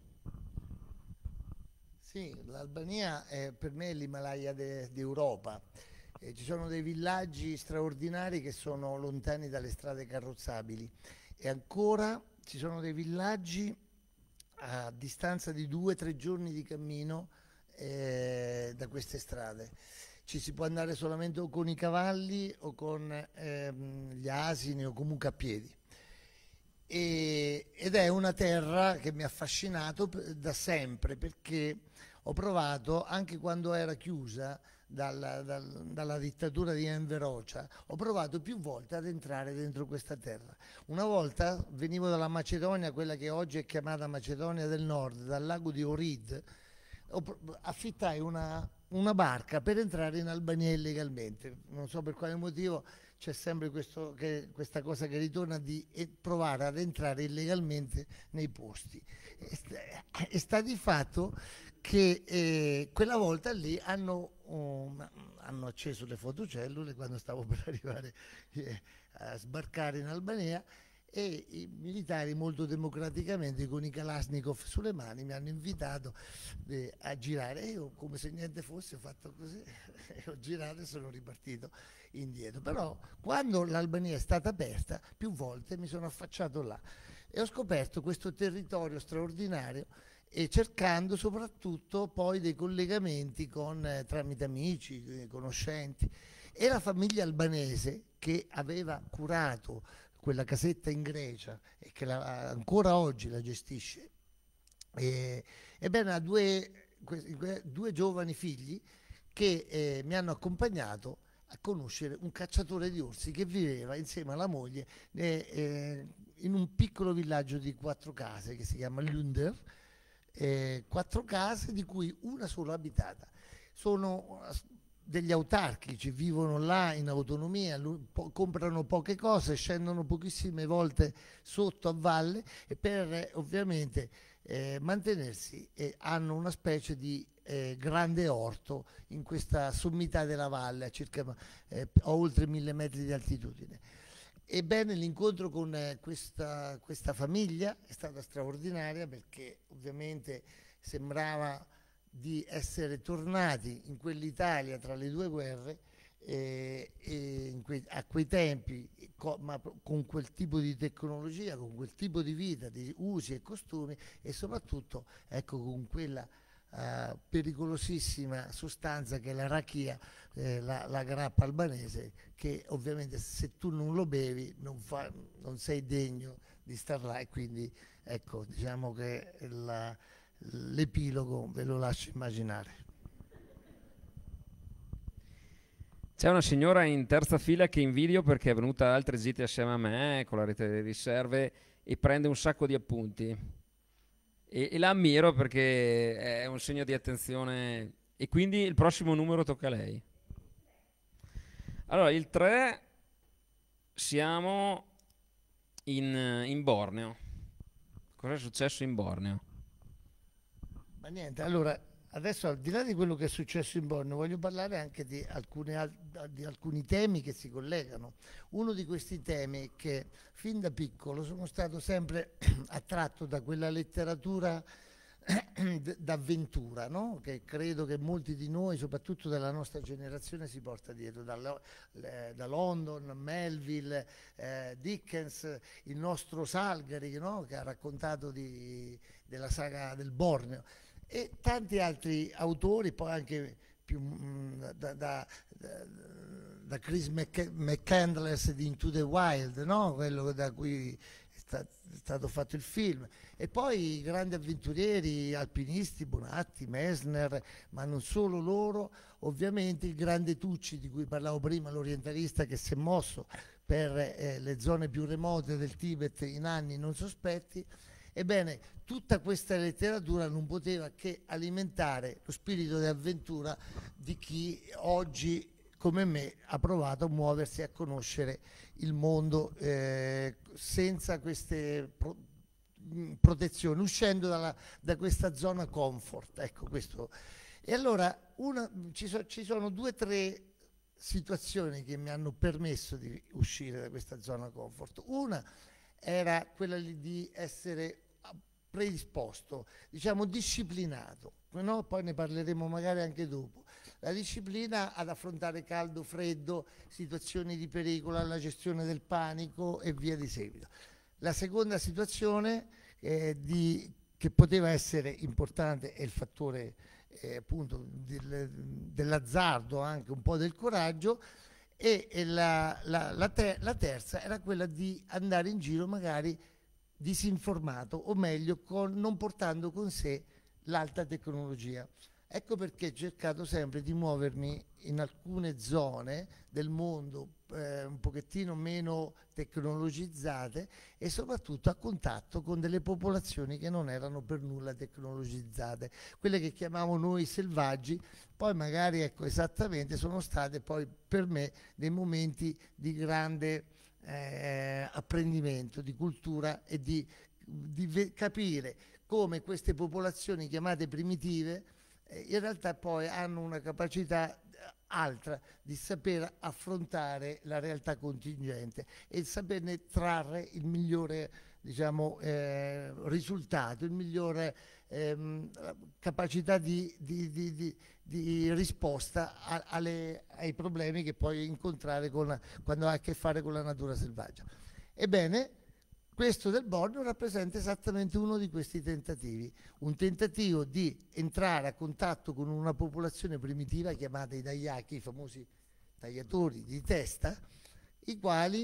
Sì, l'Albania è per me l'Himalaya de- d'Europa. Eh, ci sono dei villaggi straordinari che sono lontani dalle strade carrozzabili e ancora ci sono dei villaggi a distanza di due o tre giorni di cammino eh, da queste strade. Ci si può andare solamente o con i cavalli o con ehm, gli asini o comunque a piedi. E- ed è una terra che mi ha affascinato p- da sempre perché ho provato, anche quando era chiusa dalla, dal- dalla dittatura di Enver Hoxha, ho provato più volte ad entrare dentro questa terra. Una volta venivo dalla Macedonia, quella che oggi è chiamata Macedonia del Nord, dal lago di Ohrid, ho pro- affittai una, una barca per entrare in Albania illegalmente. Non so per quale motivo c'è sempre questo, che, questa cosa che ritorna di e provare ad entrare illegalmente nei posti. E sta, e sta di fatto che eh, quella volta lì hanno, um, hanno acceso le fotocellule quando stavo per arrivare eh, a sbarcare in Albania e i militari molto democraticamente con i Kalashnikov sulle mani mi hanno invitato eh, a girare e io come se niente fosse ho fatto così e ho girato e sono ripartito indietro. Però quando l'Albania è stata aperta più volte mi sono affacciato là e ho scoperto questo territorio straordinario e cercando soprattutto poi dei collegamenti con, eh, tramite amici, eh, conoscenti. E la famiglia albanese che aveva curato quella casetta in Grecia e che la- ancora oggi la gestisce, e, ebbene ha due, que- due giovani figli che eh, mi hanno accompagnato a conoscere un cacciatore di orsi che viveva insieme alla moglie eh, eh, in un piccolo villaggio di quattro case che si chiama Lunder, eh, quattro case di cui una sola abitata. Sono degli autarchici, vivono là in autonomia, lu- po- comprano poche cose, scendono pochissime volte sotto a valle e per eh, ovviamente eh, mantenersi eh, hanno una specie di eh, grande orto in questa sommità della valle a circa eh, a oltre mille metri di altitudine. Ebbene, l'incontro con eh, questa, questa famiglia è stata straordinaria, perché ovviamente sembrava di essere tornati in quell'Italia tra le due guerre, eh, e in quei, a quei tempi, co, ma con quel tipo di tecnologia, con quel tipo di vita, di usi e costumi, e soprattutto, ecco, con quella uh, pericolosissima sostanza che è la rachia, eh, la, la grappa albanese, che ovviamente se tu non lo bevi non, fa, non sei degno di star là, e quindi ecco, diciamo che la, l'epilogo ve lo lascio immaginare. C'è una signora in terza fila che invidio, perché è venuta a altre gite assieme a me con la rete delle riserve e prende un sacco di appunti, e, e la ammiro perché è un segno di attenzione, e quindi il prossimo numero tocca a lei. Allora, il tre, siamo in, in Borneo. Cosa è successo in Borneo? Ma niente, allora adesso, al di là di quello che è successo in Borneo, voglio parlare anche di, alcune, di alcuni temi che si collegano. Uno di questi temi è che fin da piccolo sono stato sempre attratto da quella letteratura d'avventura, no? Che credo che molti di noi, soprattutto della nostra generazione, si porta dietro, da, da London, Melville, eh, Dickens, il nostro Salgari, no? Che ha raccontato di, della saga del Borneo, e tanti altri autori, poi anche più mh, da, da, da, da Chris McCandless di Into the Wild, no? Quello da cui è, sta, è stato fatto il film, e poi i grandi avventurieri alpinisti, Bonatti, Messner, ma non solo loro, ovviamente il grande Tucci di cui parlavo prima, l'orientalista che si è mosso per eh, le zone più remote del Tibet in anni non sospetti. Ebbene, tutta questa letteratura non poteva che alimentare lo spirito di avventura di chi oggi, come me, ha provato a muoversi e a conoscere il mondo eh, senza queste pro protezioni, uscendo dalla, da questa zona comfort. Ecco, questo. E allora una, ci, so, ci sono due o tre situazioni che mi hanno permesso di uscire da questa zona comfort. Una era quella di essere predisposto, diciamo disciplinato, no? Poi ne parleremo magari anche dopo. La disciplina ad affrontare caldo, freddo, situazioni di pericolo, la gestione del panico e via di seguito. La seconda situazione eh, di, che poteva essere importante è il fattore eh, appunto del, dell'azzardo, anche un po' del coraggio, e, e la, la, la, ter la terza era quella di andare in giro magari disinformato, o meglio con, non portando con sé l'alta tecnologia. Ecco perché ho cercato sempre di muovermi in alcune zone del mondo eh, un pochettino meno tecnologizzate, e soprattutto a contatto con delle popolazioni che non erano per nulla tecnologizzate, quelle che chiamiamo noi selvaggi. Poi magari, ecco, esattamente sono state poi per me dei momenti di grande Eh, apprendimento, di cultura, e di, di capire come queste popolazioni chiamate primitive eh, in realtà poi hanno una capacità altra di saper affrontare la realtà contingente e saperne trarre il migliore, diciamo, eh, risultato, il migliore ehm, capacità di, di, di, di, di risposta a, alle, ai problemi che puoi incontrare con la, quando hai a che fare con la natura selvaggia. Ebbene, questo del Borneo rappresenta esattamente uno di questi tentativi, un tentativo di entrare a contatto con una popolazione primitiva chiamata i Dayak, i famosi tagliatori di testa, i quali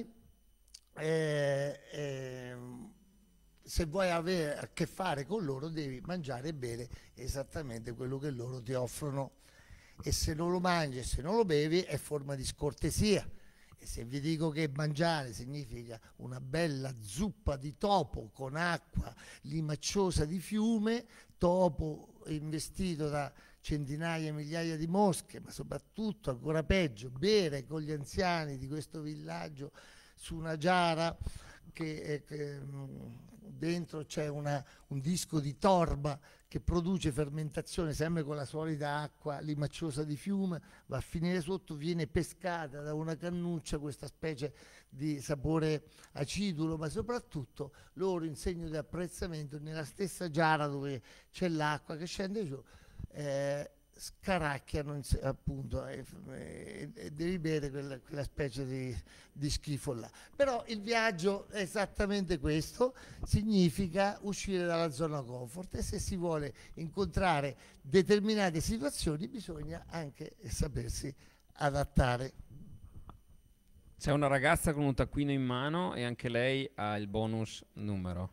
eh, eh, se vuoi avere a che fare con loro devi mangiare e bere esattamente quello che loro ti offrono, e se non lo mangi e se non lo bevi è forma di scortesia. E se vi dico che mangiare significa una bella zuppa di topo con acqua limacciosa di fiume, topo investito da centinaia e migliaia di mosche, ma soprattutto, ancora peggio, bere con gli anziani di questo villaggio su una giara che, eh, che mh, dentro c'è una, un disco di torba che produce fermentazione sempre con la solita acqua limacciosa di fiume, va a finire sotto, viene pescata da una cannuccia, questa specie di sapore acidulo, ma soprattutto loro in segno di apprezzamento nella stessa giara dove c'è l'acqua che scende giù, eh, scaracchiano appunto e, e, e devi bere quella, quella specie di, di schifo là. Però il viaggio è esattamente questo, significa uscire dalla zona comfort, e se si vuole incontrare determinate situazioni bisogna anche sapersi adattare. C'è una ragazza con un taccuino in mano e anche lei ha il bonus numero.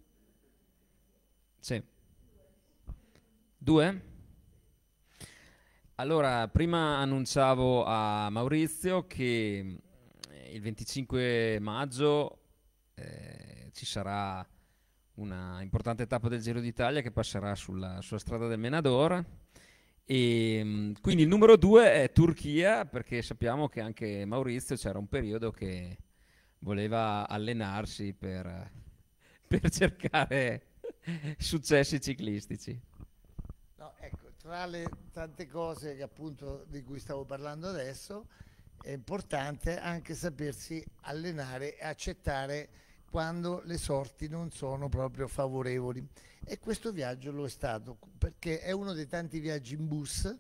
Sì. Due? Allora, prima annunciavo a Maurizio che il venticinque maggio eh, ci sarà una importante tappa del Giro d'Italia che passerà sulla, sulla strada del Menador, e quindi il numero due è Turchia, perché sappiamo che anche Maurizio c'era un periodo che voleva allenarsi per, per cercare successi ciclistici. No, ecco, tra le tante cose che appunto di cui stavo parlando adesso è importante anche sapersi allenare e accettare quando le sorti non sono proprio favorevoli, e questo viaggio lo è stato, perché è uno dei tanti viaggi in bus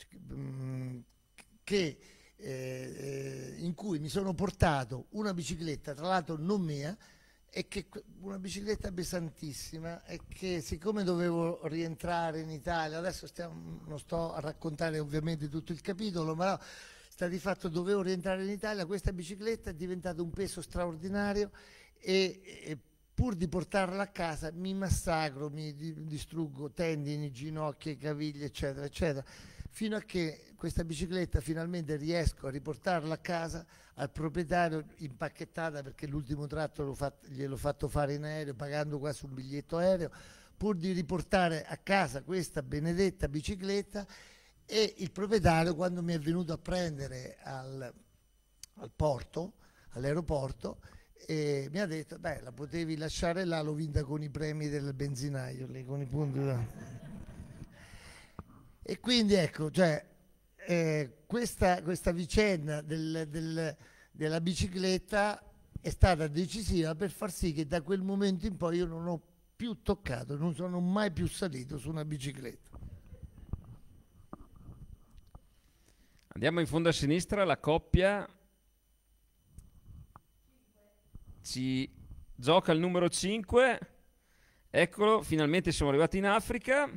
che, eh, in cui mi sono portato una bicicletta, tra l'altro non mia, e che una bicicletta pesantissima, e che siccome dovevo rientrare in Italia, adesso stiamo, non sto a raccontare ovviamente tutto il capitolo, ma no, sta di fatto dovevo rientrare in Italia, questa bicicletta è diventata un peso straordinario, e, e pur di portarla a casa mi massacro, mi distruggo tendini, ginocchia, caviglie, eccetera, eccetera, fino a che questa bicicletta finalmente riesco a riportarla a casa al proprietario impacchettata, perché l'ultimo tratto l'ho fatto, gliel'ho fatto fare in aereo pagando quasi un biglietto aereo, pur di riportare a casa questa benedetta bicicletta. E il proprietario, quando mi è venuto a prendere al, al porto, all'aeroporto, e mi ha detto, beh, la potevi lasciare là, l'ho vinta con i premi del benzinaio, lì, con i punti là. E quindi ecco, cioè, eh, questa, questa vicenda del, del, della bicicletta è stata decisiva per far sì che da quel momento in poi io non ho più toccato, non sono mai più salito su una bicicletta. Andiamo in fondo a sinistra, la coppia ci gioca il numero cinque, eccolo, finalmente siamo arrivati in Africa,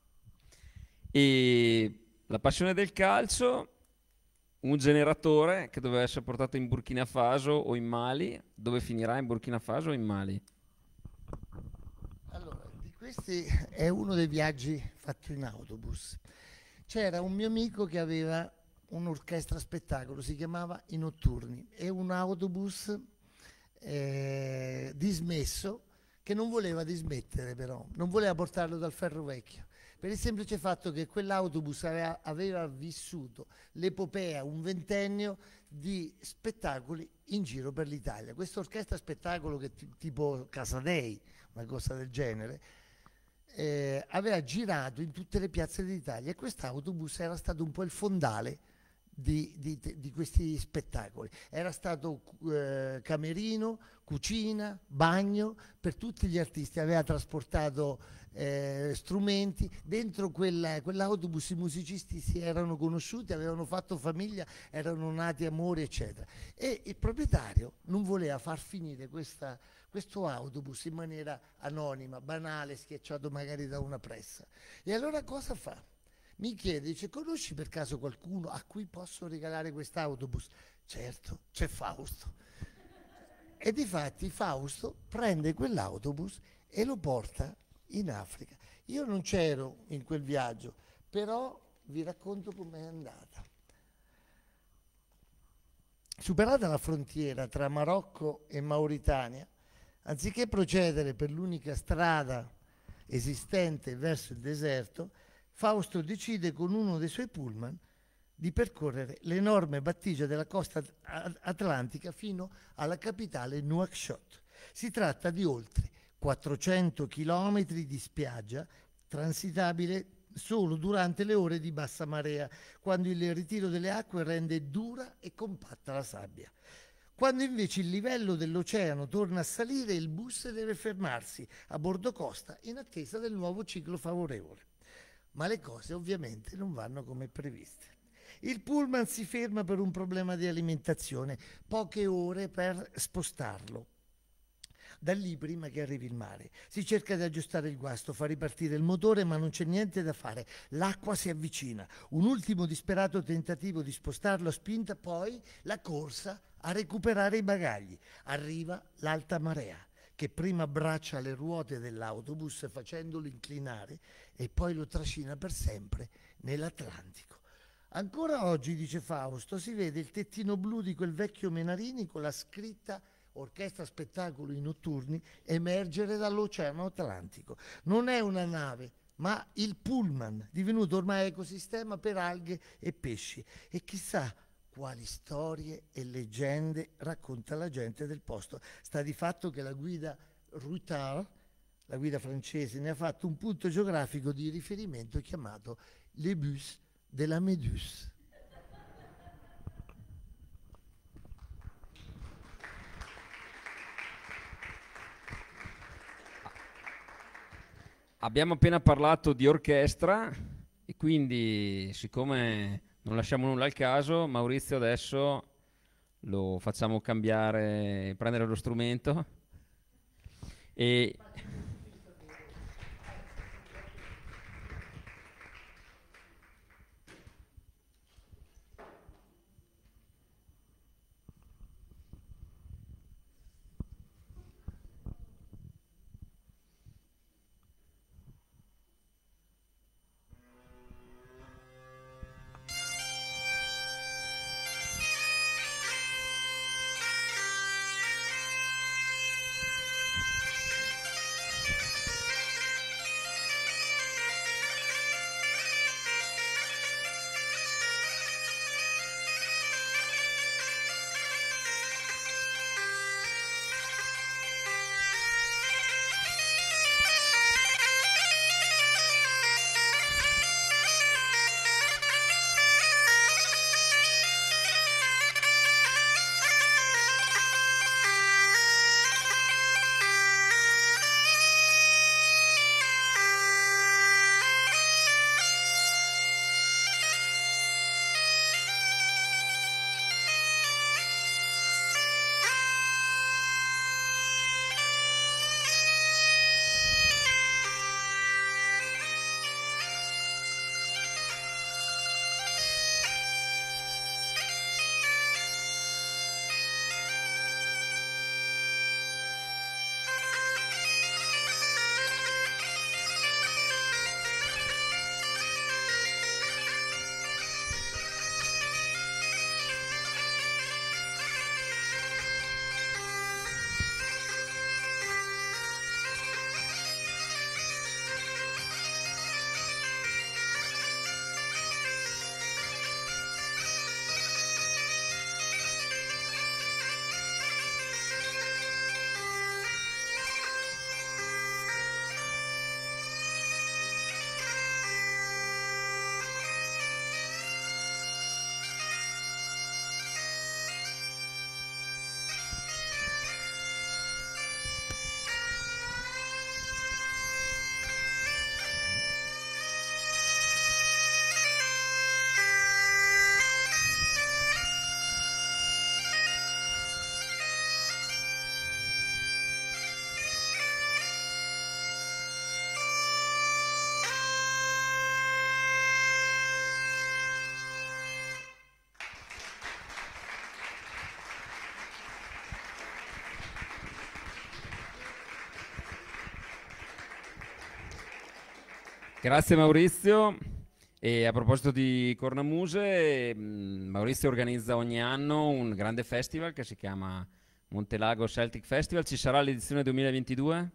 e la passione del calcio, un generatore che doveva essere portato in Burkina Faso o in Mali. Dove finirà, in Burkina Faso o in Mali? Allora, di questi è uno dei viaggi fatti in autobus. C'era un mio amico che aveva un'orchestra spettacolo, si chiamava I Notturni, e un autobus eh, dismesso, che non voleva dismettere, però non voleva portarlo dal ferro vecchio, per il semplice fatto che quell'autobus aveva, aveva vissuto l'epopea, un ventennio di spettacoli in giro per l'Italia. Questa orchestra spettacolo, che t- tipo Casadei, una cosa del genere, eh, aveva girato in tutte le piazze d'Italia, e quest'autobus era stato un po' il fondale Di, di, di questi spettacoli. Era stato eh, camerino, cucina, bagno per tutti gli artisti, aveva trasportato eh, strumenti. Dentro quella, quell'autobus i musicisti si erano conosciuti, avevano fatto famiglia, erano nati amori, eccetera. E il proprietario non voleva far finire questa, questo autobus in maniera anonima, banale, schiacciato magari da una pressa. E allora cosa fa? Mi chiede, dice, conosci per caso qualcuno a cui posso regalare quest'autobus? Certo, c'è Fausto. E difatti Fausto prende quell'autobus e lo porta in Africa. Io non c'ero in quel viaggio, però vi racconto com'è andata. Superata la frontiera tra Marocco e Mauritania, anziché procedere per l'unica strada esistente verso il deserto, Fausto decide con uno dei suoi pullman di percorrere l'enorme battigia della costa atlantica fino alla capitale Nouakchott. Si tratta di oltre quattrocento chilometri di spiaggia transitabile solo durante le ore di bassa marea, quando il ritiro delle acque rende dura e compatta la sabbia. Quando invece il livello dell'oceano torna a salire, il bus deve fermarsi a bordo costa in attesa del nuovo ciclo favorevole. Ma le cose ovviamente non vanno come previste. Il pullman si ferma per un problema di alimentazione, poche ore per spostarlo da lì prima che arrivi il mare. Si cerca di aggiustare il guasto, fa ripartire il motore, ma non c'è niente da fare. L'acqua si avvicina. Un ultimo disperato tentativo di spostarlo a spinta, poi la corsa a recuperare i bagagli. Arriva l'alta marea, che prima abbraccia le ruote dell'autobus facendolo inclinare e poi lo trascina per sempre nell'Atlantico. Ancora oggi, dice Fausto, si vede il tettino blu di quel vecchio Menarini con la scritta Orchestra Spettacoli Notturni emergere dall'Oceano Atlantico. Non è una nave, ma il pullman, divenuto ormai ecosistema per alghe e pesci. E chissà quali storie e leggende racconta la gente del posto. Sta di fatto che la guida Routard, la guida francese, ne ha fatto un punto geografico di riferimento chiamato Le Bus de la Méduse. Abbiamo appena parlato di orchestra e quindi, siccome non lasciamo nulla al caso, Maurizio adesso lo facciamo cambiare, prendere lo strumento e grazie Maurizio. E a proposito di cornamuse, mh, Maurizio organizza ogni anno un grande festival che si chiama Montelago Celtic Festival. Ci sarà l'edizione duemilaventidue?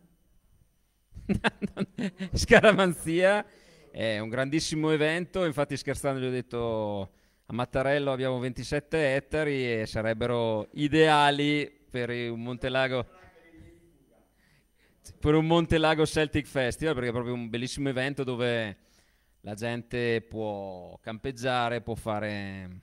Scaramanzia, è un grandissimo evento, infatti scherzando gli ho detto a Mattarello abbiamo ventisette ettari e sarebbero ideali per un Montelago. per un Montelago Celtic Festival, perché è proprio un bellissimo evento dove la gente può campeggiare, può fare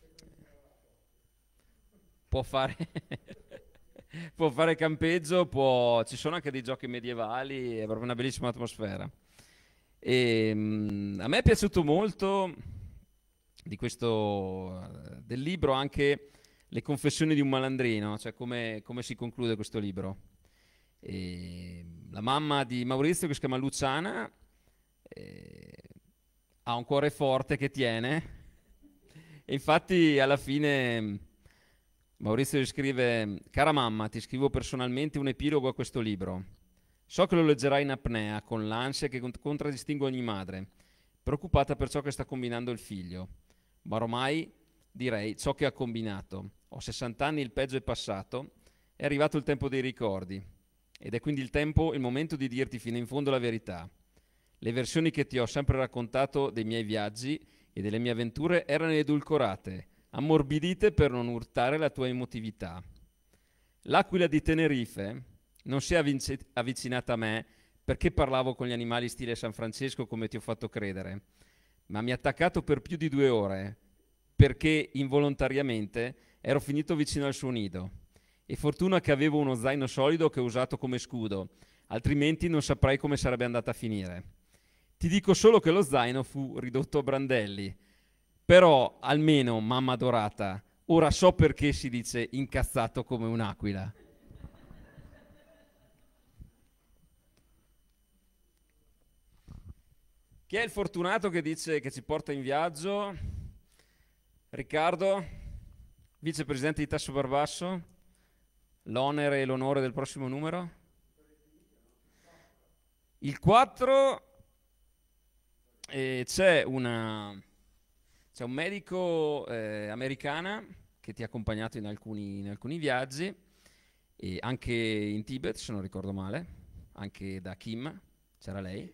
può fare può fare campeggio, può... ci sono anche dei giochi medievali, è proprio una bellissima atmosfera. E, mh, a me è piaciuto molto di questo del libro anche le confessioni di un malandrino, cioè come, come si conclude questo libro. E la mamma di Maurizio, che si chiama Luciana, eh, ha un cuore forte che tiene, e infatti alla fine Maurizio gli scrive: cara mamma, ti scrivo personalmente un epilogo a questo libro. So che lo leggerai in apnea, con l'ansia che cont- contraddistingue ogni madre, preoccupata per ciò che sta combinando il figlio. Ma ormai direi ciò che ha combinato. Ho sessanta anni, il peggio è passato, è arrivato il tempo dei ricordi. Ed è quindi il tempo, il momento di dirti fino in fondo la verità. Le versioni che ti ho sempre raccontato dei miei viaggi e delle mie avventure erano edulcorate, ammorbidite per non urtare la tua emotività. L'aquila di Tenerife non si è avvinci- avvicinata a me perché parlavo con gli animali stile San Francesco, come ti ho fatto credere, ma mi ha attaccato per più di due ore perché involontariamente ero finito vicino al suo nido. E fortuna che avevo uno zaino solido che ho usato come scudo, altrimenti non saprei come sarebbe andata a finire. Ti dico solo che lo zaino fu ridotto a brandelli, però almeno, mamma adorata, ora so perché si dice incazzato come un'aquila. Chi è il fortunato che dice che ci porta in viaggio? Riccardo, vicepresidente di Tasso Barbasso, l'onere e l'onore del prossimo numero? Il quattro, eh, c'è una c'è un medico eh, americana che ti ha accompagnato in alcuni, in alcuni viaggi, e anche in Tibet, se non ricordo male, anche da Kim c'era lei.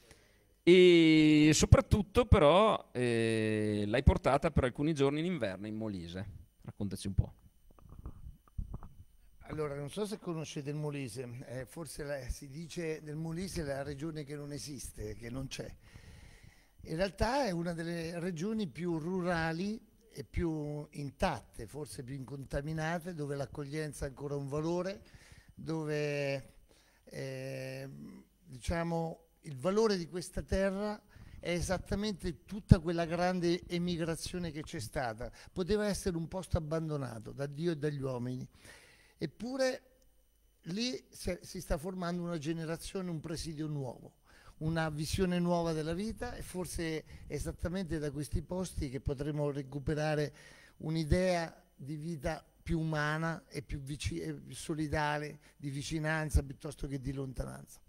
E soprattutto però eh, l'hai portata per alcuni giorni in inverno in Molise. Raccontaci un po'. Allora, non so se conoscete il Molise, eh, forse la, si dice del Molise la regione che non esiste, che non c'è. In realtà è una delle regioni più rurali e più intatte, forse più incontaminate, dove l'accoglienza ha ancora un valore, dove eh, diciamo il valore di questa terra è esattamente tutta quella grande emigrazione che c'è stata. Poteva essere un posto abbandonato da Dio e dagli uomini, eppure lì si sta formando una generazione, un presidio nuovo, una visione nuova della vita, e forse è esattamente da questi posti che potremo recuperare un'idea di vita più umana e più, vici- e più solidale, di vicinanza piuttosto che di lontananza.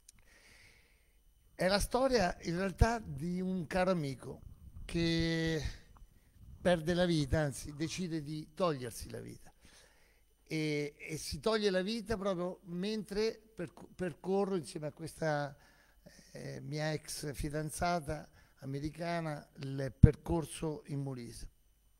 È la storia in realtà di un caro amico che perde la vita, anzi decide di togliersi la vita, e, e si toglie la vita proprio mentre perc- percorro insieme a questa eh, mia ex fidanzata americana il percorso in Molise.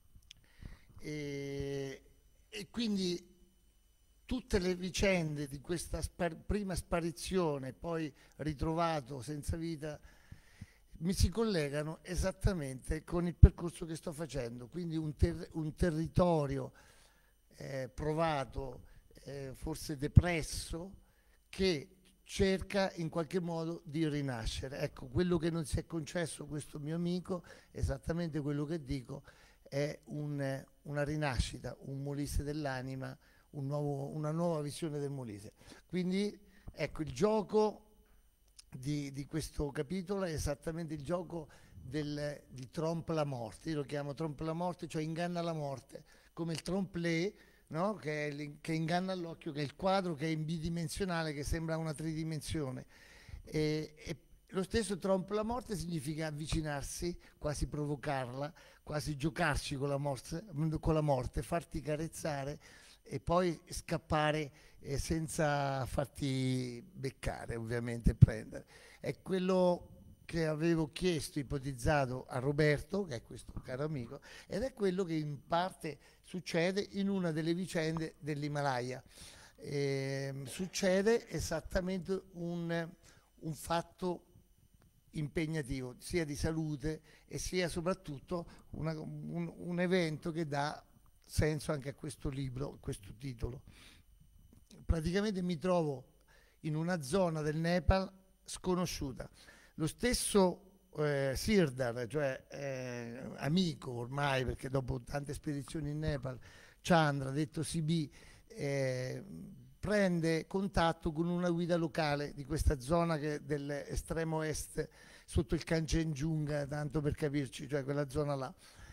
E, e quindi tutte le vicende di questa spar- prima sparizione, poi ritrovato senza vita, mi si collegano esattamente con il percorso che sto facendo, quindi un, ter- un territorio eh, provato, eh, forse depresso, che cerca in qualche modo di rinascere. Ecco, quello che non si è concesso a questo mio amico, esattamente quello che dico, è un, una rinascita, un Molise dell'anima, un nuovo, una nuova visione del Molise. Quindi ecco, il gioco di, di questo capitolo è esattamente il gioco del, di trompe la morte. Io lo chiamo trompe la morte, cioè inganna la morte, come il trompe-l'œil, no? che, è, che inganna l'occhio, che è il quadro che è in bidimensionale, che sembra una tridimensione. E, e lo stesso trompe la morte significa avvicinarsi, quasi provocarla, quasi giocarci con la morte, con la morte, farti carezzare e poi scappare eh, senza farti beccare, ovviamente, prendere. È quello che avevo chiesto, ipotizzato a Roberto, che è questo caro amico, ed è quello che in parte succede in una delle vicende dell'Himalaya. eh, succede esattamente un, un fatto impegnativo, sia di salute e sia soprattutto una, un, un evento che dà senso anche a questo libro, a questo titolo. Praticamente mi trovo in una zona del Nepal sconosciuta. Lo stesso eh, Sirdar, cioè eh, amico ormai, perché dopo tante spedizioni in Nepal, Chandra, detto C B, eh, prende contatto con una guida locale di questa zona che è dell'estremo est, sotto il Kanchenjunga, tanto per capirci, cioè quella zona là.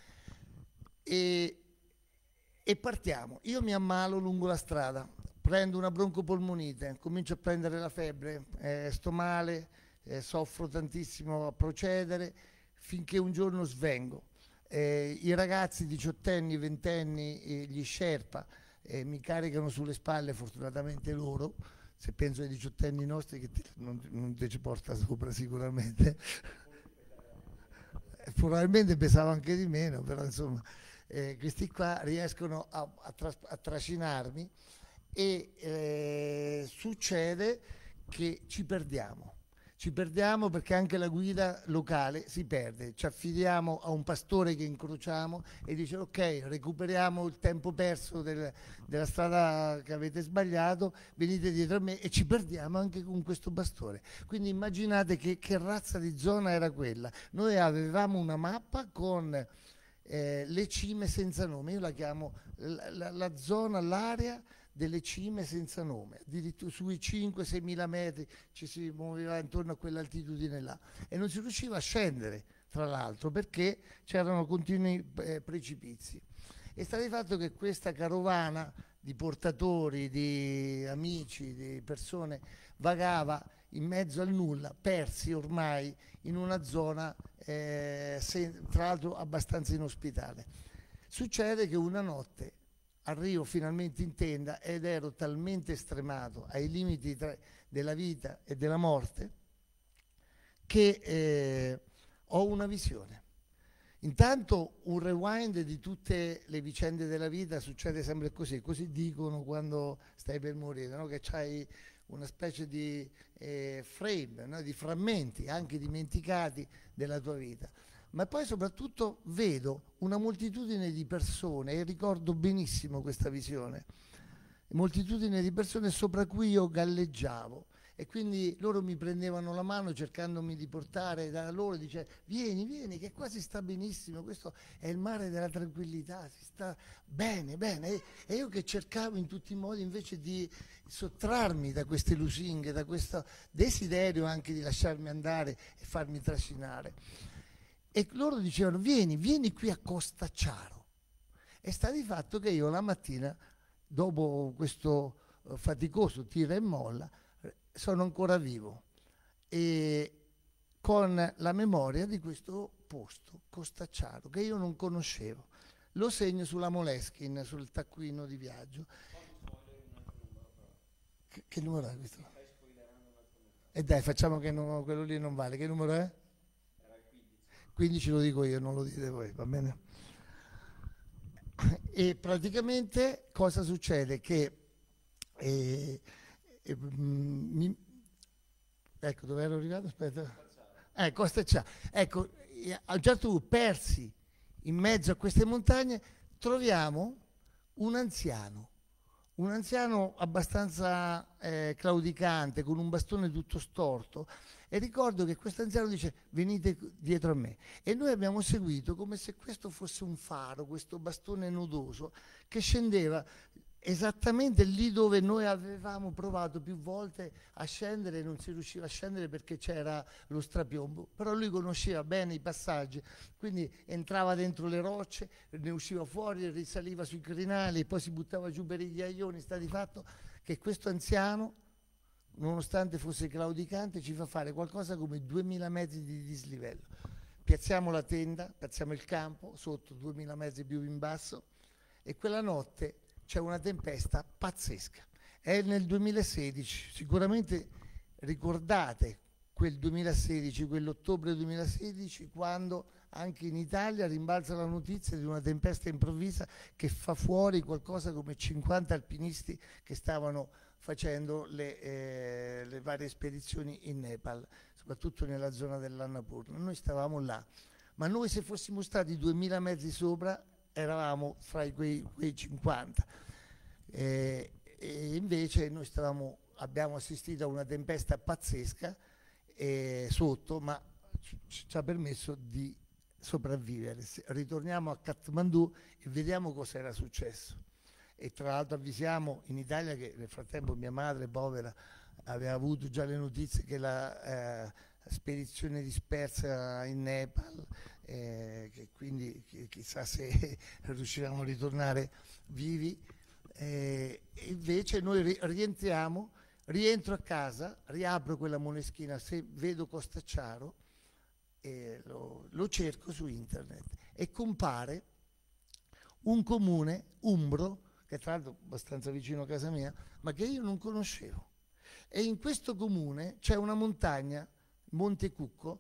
E, e partiamo. Io mi ammalo lungo la strada, prendo una broncopolmonite, comincio a prendere la febbre, eh, sto male, eh, soffro tantissimo a procedere, finché un giorno svengo. Eh, I ragazzi diciottenni, ventenni, eh, gli Sherpa, eh, mi caricano sulle spalle, fortunatamente loro, se penso ai diciottenni nostri che te, non, non te ci porta sopra sicuramente, probabilmente pesava anche di meno, però insomma eh, questi qua riescono a, a, tras- a trascinarmi e eh, succede che ci perdiamo. Ci perdiamo perché anche la guida locale si perde, ci affidiamo a un pastore che incrociamo e dice ok, recuperiamo il tempo perso del, della strada che avete sbagliato, venite dietro a me, e ci perdiamo anche con questo pastore. Quindi immaginate che, che razza di zona era quella. Noi avevamo una mappa con eh, le cime senza nome, io la chiamo la, la, la zona, l'area delle cime senza nome, addirittura sui cinque sei mila metri ci si muoveva intorno a quell'altitudine là e non si riusciva a scendere, tra l'altro, perché c'erano continui eh, precipizi. E sta di fatto che questa carovana di portatori, di amici, di persone vagava in mezzo al nulla, persi ormai in una zona eh, se, tra l'altro abbastanza inospitale. Succede che una notte arrivo finalmente in tenda ed ero talmente stremato ai limiti tra, della vita e della morte che eh, ho una visione. Intanto un rewind di tutte le vicende della vita succede sempre così, così dicono quando stai per morire, no? Che c'hai una specie di eh, frame, no? Di frammenti anche dimenticati della tua vita. Ma poi soprattutto vedo una moltitudine di persone, e ricordo benissimo questa visione, moltitudine di persone sopra cui io galleggiavo, e quindi loro mi prendevano la mano cercandomi di portare da loro, dice vieni, vieni, che qua si sta benissimo, questo è il mare della tranquillità, si sta bene, bene. E io che cercavo in tutti i modi invece di sottrarmi da queste lusinghe, da questo desiderio anche di lasciarmi andare e farmi trascinare. E loro dicevano vieni, vieni qui a Costacciaro. E sta di fatto che io la mattina, dopo questo uh, faticoso tira e molla, sono ancora vivo e con la memoria di questo posto, Costacciaro, che io non conoscevo. Lo segno sulla Moleskine, sul taccuino di viaggio. Che, che numero è questo? E dai, facciamo che no, quello lì non vale. Che numero è? quindici lo dico io, non lo dite voi, va bene? E praticamente cosa succede? Che eh, eh, mi, ecco dove ero arrivato? Aspetta. Eh, Costacciaro. Ecco, a un certo punto, persi in mezzo a queste montagne, troviamo un anziano, un anziano abbastanza eh, claudicante, con un bastone tutto storto. E ricordo che questo anziano dice venite dietro a me, e noi abbiamo seguito come se questo fosse un faro, questo bastone nodoso che scendeva esattamente lì dove noi avevamo provato più volte a scendere e non si riusciva a scendere perché c'era lo strapiombo, però lui conosceva bene i passaggi, quindi entrava dentro le rocce, ne usciva fuori, risaliva sui crinali, poi si buttava giù per i ghiaioni. Sta di fatto che questo anziano, nonostante fosse claudicante, ci fa fare qualcosa come duemila metri di dislivello. Piazziamo la tenda, piazziamo il campo sotto duemila metri più in basso, e quella notte c'è una tempesta pazzesca. È nel duemilasedici, sicuramente ricordate quel duemilasedici, quell'ottobre duemilasedici, quando anche in Italia rimbalza la notizia di una tempesta improvvisa che fa fuori qualcosa come cinquanta alpinisti che stavano facendo le, eh, le varie spedizioni in Nepal, soprattutto nella zona dell'Annapurna. Noi stavamo là, ma noi se fossimo stati duemila metri sopra eravamo fra quei, quei cinquanta. Eh, e invece noi stavamo, abbiamo assistito a una tempesta pazzesca eh, sotto, ma ci, ci ha permesso di sopravvivere. Ritorniamo a Kathmandu e vediamo cosa era successo. E tra l'altro avvisiamo in Italia che nel frattempo mia madre, povera, aveva avuto già le notizie che la eh, spedizione dispersa in Nepal, eh, che quindi che, chissà se riusciranno a ritornare vivi. Eh, invece noi ri rientriamo, rientro a casa, riapro quella moneschina, se vedo Costacciaro, e lo, lo cerco su internet e compare un comune umbro, che tra l'altro è abbastanza vicino a casa mia, ma che io non conoscevo. E in questo comune c'è una montagna, Monte Cucco,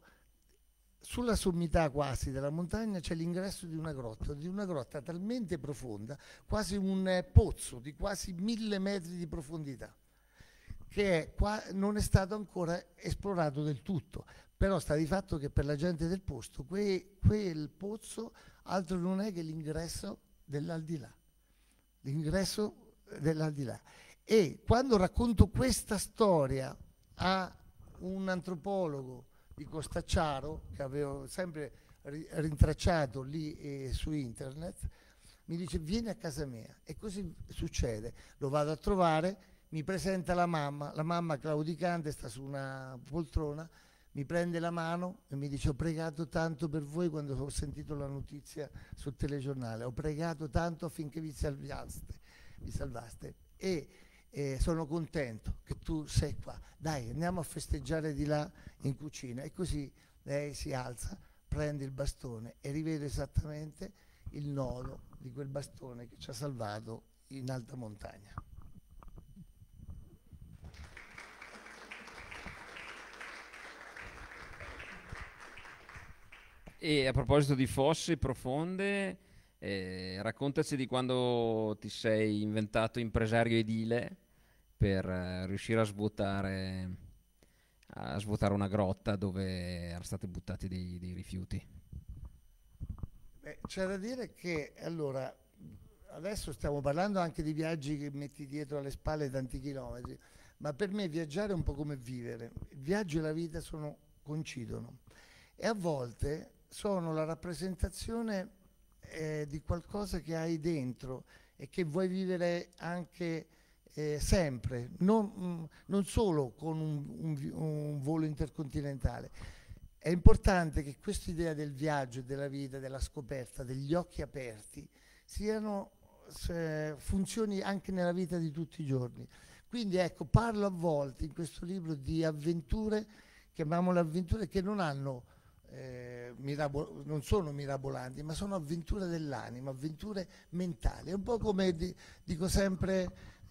sulla sommità quasi della montagna c'è l'ingresso di una grotta, di una grotta talmente profonda, quasi un eh, pozzo di quasi mille metri di profondità, che è qua, non è stato ancora esplorato del tutto, però sta di fatto che per la gente del posto que, quel pozzo altro non è che l'ingresso dell'aldilà, l'ingresso dell'aldilà. E quando racconto questa storia a un antropologo di Costacciaro, che avevo sempre rintracciato lì eh, su internet, mi dice vieni a casa mia, e così succede. Lo vado a trovare, mi presenta la mamma, la mamma claudicante sta su una poltrona, mi prende la mano e mi dice ho pregato tanto per voi quando ho sentito la notizia sul telegiornale, ho pregato tanto affinché vi salvaste, vi salvaste e eh, sono contento che tu sei qua, dai andiamo a festeggiare di là in cucina. E così lei si alza, prende il bastone e rivedo esattamente il nodo di quel bastone che ci ha salvato in alta montagna. E a proposito di fosse profonde, eh, raccontaci di quando ti sei inventato impresario edile per eh, riuscire a svuotare, a svuotare una grotta dove erano stati buttati dei, dei rifiuti. C'è da dire che allora adesso stiamo parlando anche di viaggi che metti dietro alle spalle tanti chilometri, ma per me viaggiare è un po' come vivere. Il viaggio e la vita sono, coincidono e a volte sono la rappresentazione eh, di qualcosa che hai dentro e che vuoi vivere anche eh, sempre, non, mh, non solo con un, un, un volo intercontinentale. È importante che questa idea del viaggio, della vita, della scoperta, degli occhi aperti, siano, se, funzioni anche nella vita di tutti i giorni. Quindi ecco, parlo a volte in questo libro di avventure, chiamiamole avventure, che non hanno Eh, non sono mirabolanti, ma sono avventure dell'anima, avventure mentali. È un po' come di, dico sempre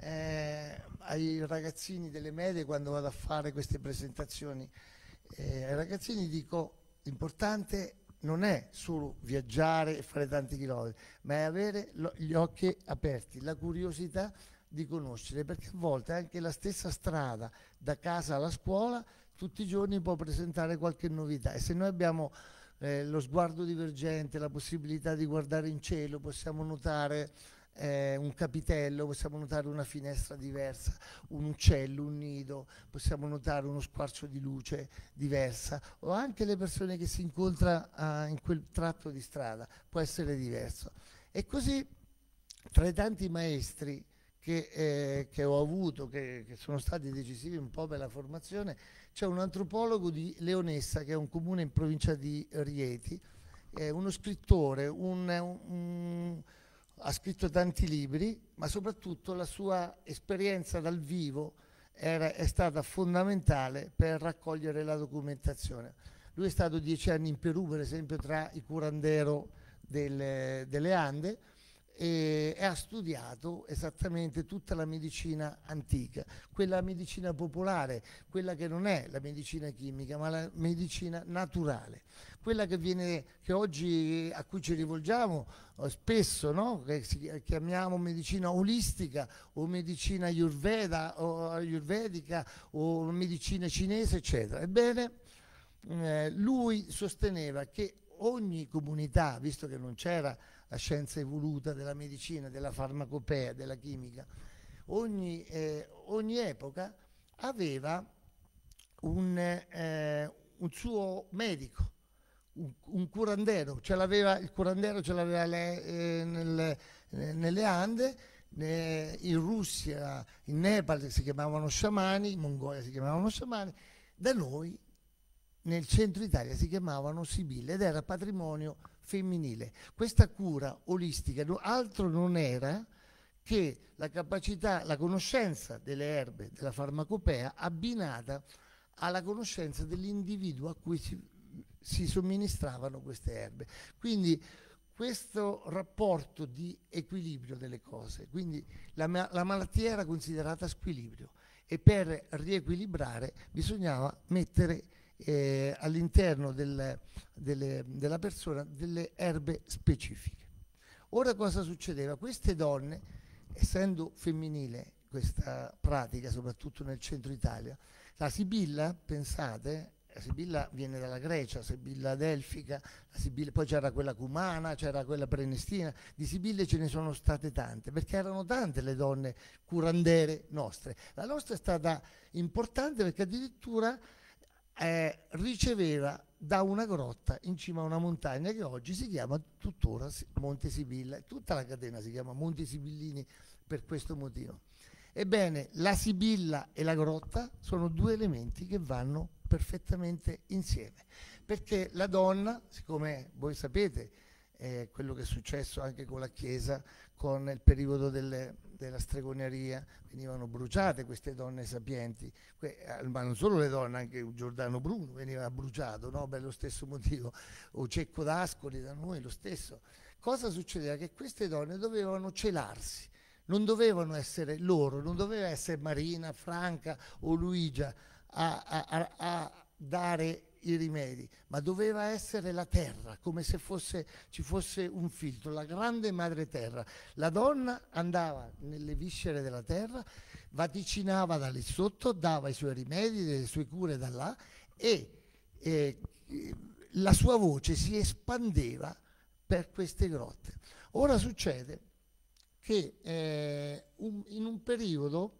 eh, ai ragazzini delle medie quando vado a fare queste presentazioni, eh, ai ragazzini dico l'importante non è solo viaggiare e fare tanti chilometri, ma è avere lo, gli occhi aperti, la curiosità di conoscere, perché a volte anche la stessa strada da casa alla scuola tutti i giorni può presentare qualche novità, e se noi abbiamo eh, lo sguardo divergente, la possibilità di guardare in cielo, possiamo notare eh, un capitello, possiamo notare una finestra diversa, un uccello, un nido, possiamo notare uno squarcio di luce diversa, o anche le persone che si incontra ah, in quel tratto di strada, può essere diverso. E così tra i tanti maestri Che, eh, che ho avuto, che, che sono stati decisivi un po' per la formazione, c'è un antropologo di Leonessa, che è un comune in provincia di Rieti, è uno scrittore, un, un, un, ha scritto tanti libri, ma soprattutto la sua esperienza dal vivo era, è stata fondamentale per raccogliere la documentazione. Lui è stato dieci anni in Perù, per esempio, tra i curandero delle, delle Ande, e, e ha studiato esattamente tutta la medicina antica, quella medicina popolare, quella che non è la medicina chimica, ma la medicina naturale, quella che viene, che oggi a cui ci rivolgiamo eh, spesso, no? Che si chiamiamo medicina olistica o medicina ayurveda o ayurvedica o medicina cinese, eccetera. Ebbene, eh, lui sosteneva che ogni comunità, visto che non c'era la scienza evoluta della medicina, della farmacopea, della chimica, ogni, eh, ogni epoca aveva un, eh, un suo medico, un, un curandero, ce l'aveva, il curandero ce l'aveva le, eh, nelle, eh, nelle Ande, eh, in Russia, in Nepal si chiamavano sciamani, in Mongolia si chiamavano sciamani, da noi nel centro Italia si chiamavano sibille ed era patrimonio femminile. Questa cura olistica altro non era che la capacità, la conoscenza delle erbe, della farmacopea abbinata alla conoscenza dell'individuo a cui si, si somministravano queste erbe. Quindi questo rapporto di equilibrio delle cose, quindi la, la malattia era considerata squilibrio e per riequilibrare bisognava mettere Eh, all'interno del, delle, della persona delle erbe specifiche. Ora cosa succedeva? Queste donne, essendo femminile questa pratica, soprattutto nel centro Italia, la sibilla, pensate, la sibilla viene dalla Grecia, sibilla delfica, la sibilla, poi c'era quella cumana, c'era quella prenestina, di sibille ce ne sono state tante, perché erano tante le donne curandere nostre. La nostra è stata importante perché addirittura Eh, riceveva da una grotta in cima a una montagna che oggi si chiama tuttora Monte Sibilla, tutta la catena si chiama Monti Sibillini per questo motivo. Ebbene, la sibilla e la grotta sono due elementi che vanno perfettamente insieme, perché la donna, siccome voi sapete eh, quello che è successo anche con la Chiesa, con il periodo delle, della stregoneria, venivano bruciate queste donne sapienti, que ma non solo le donne, anche Giordano Bruno veniva bruciato, no? Per lo stesso motivo, o Cecco d'Ascoli da noi lo stesso. Cosa succedeva? Che queste donne dovevano celarsi, non dovevano essere loro, non doveva essere Marina, Franca o Luigia a, a, a, a dare i rimedi, ma doveva essere la terra, come se fosse, ci fosse un filtro, la grande madre terra. La donna andava nelle viscere della terra, vaticinava da lì sotto, dava i suoi rimedi, le sue cure da là e eh, la sua voce si espandeva per queste grotte. Ora succede che eh, un, in un periodo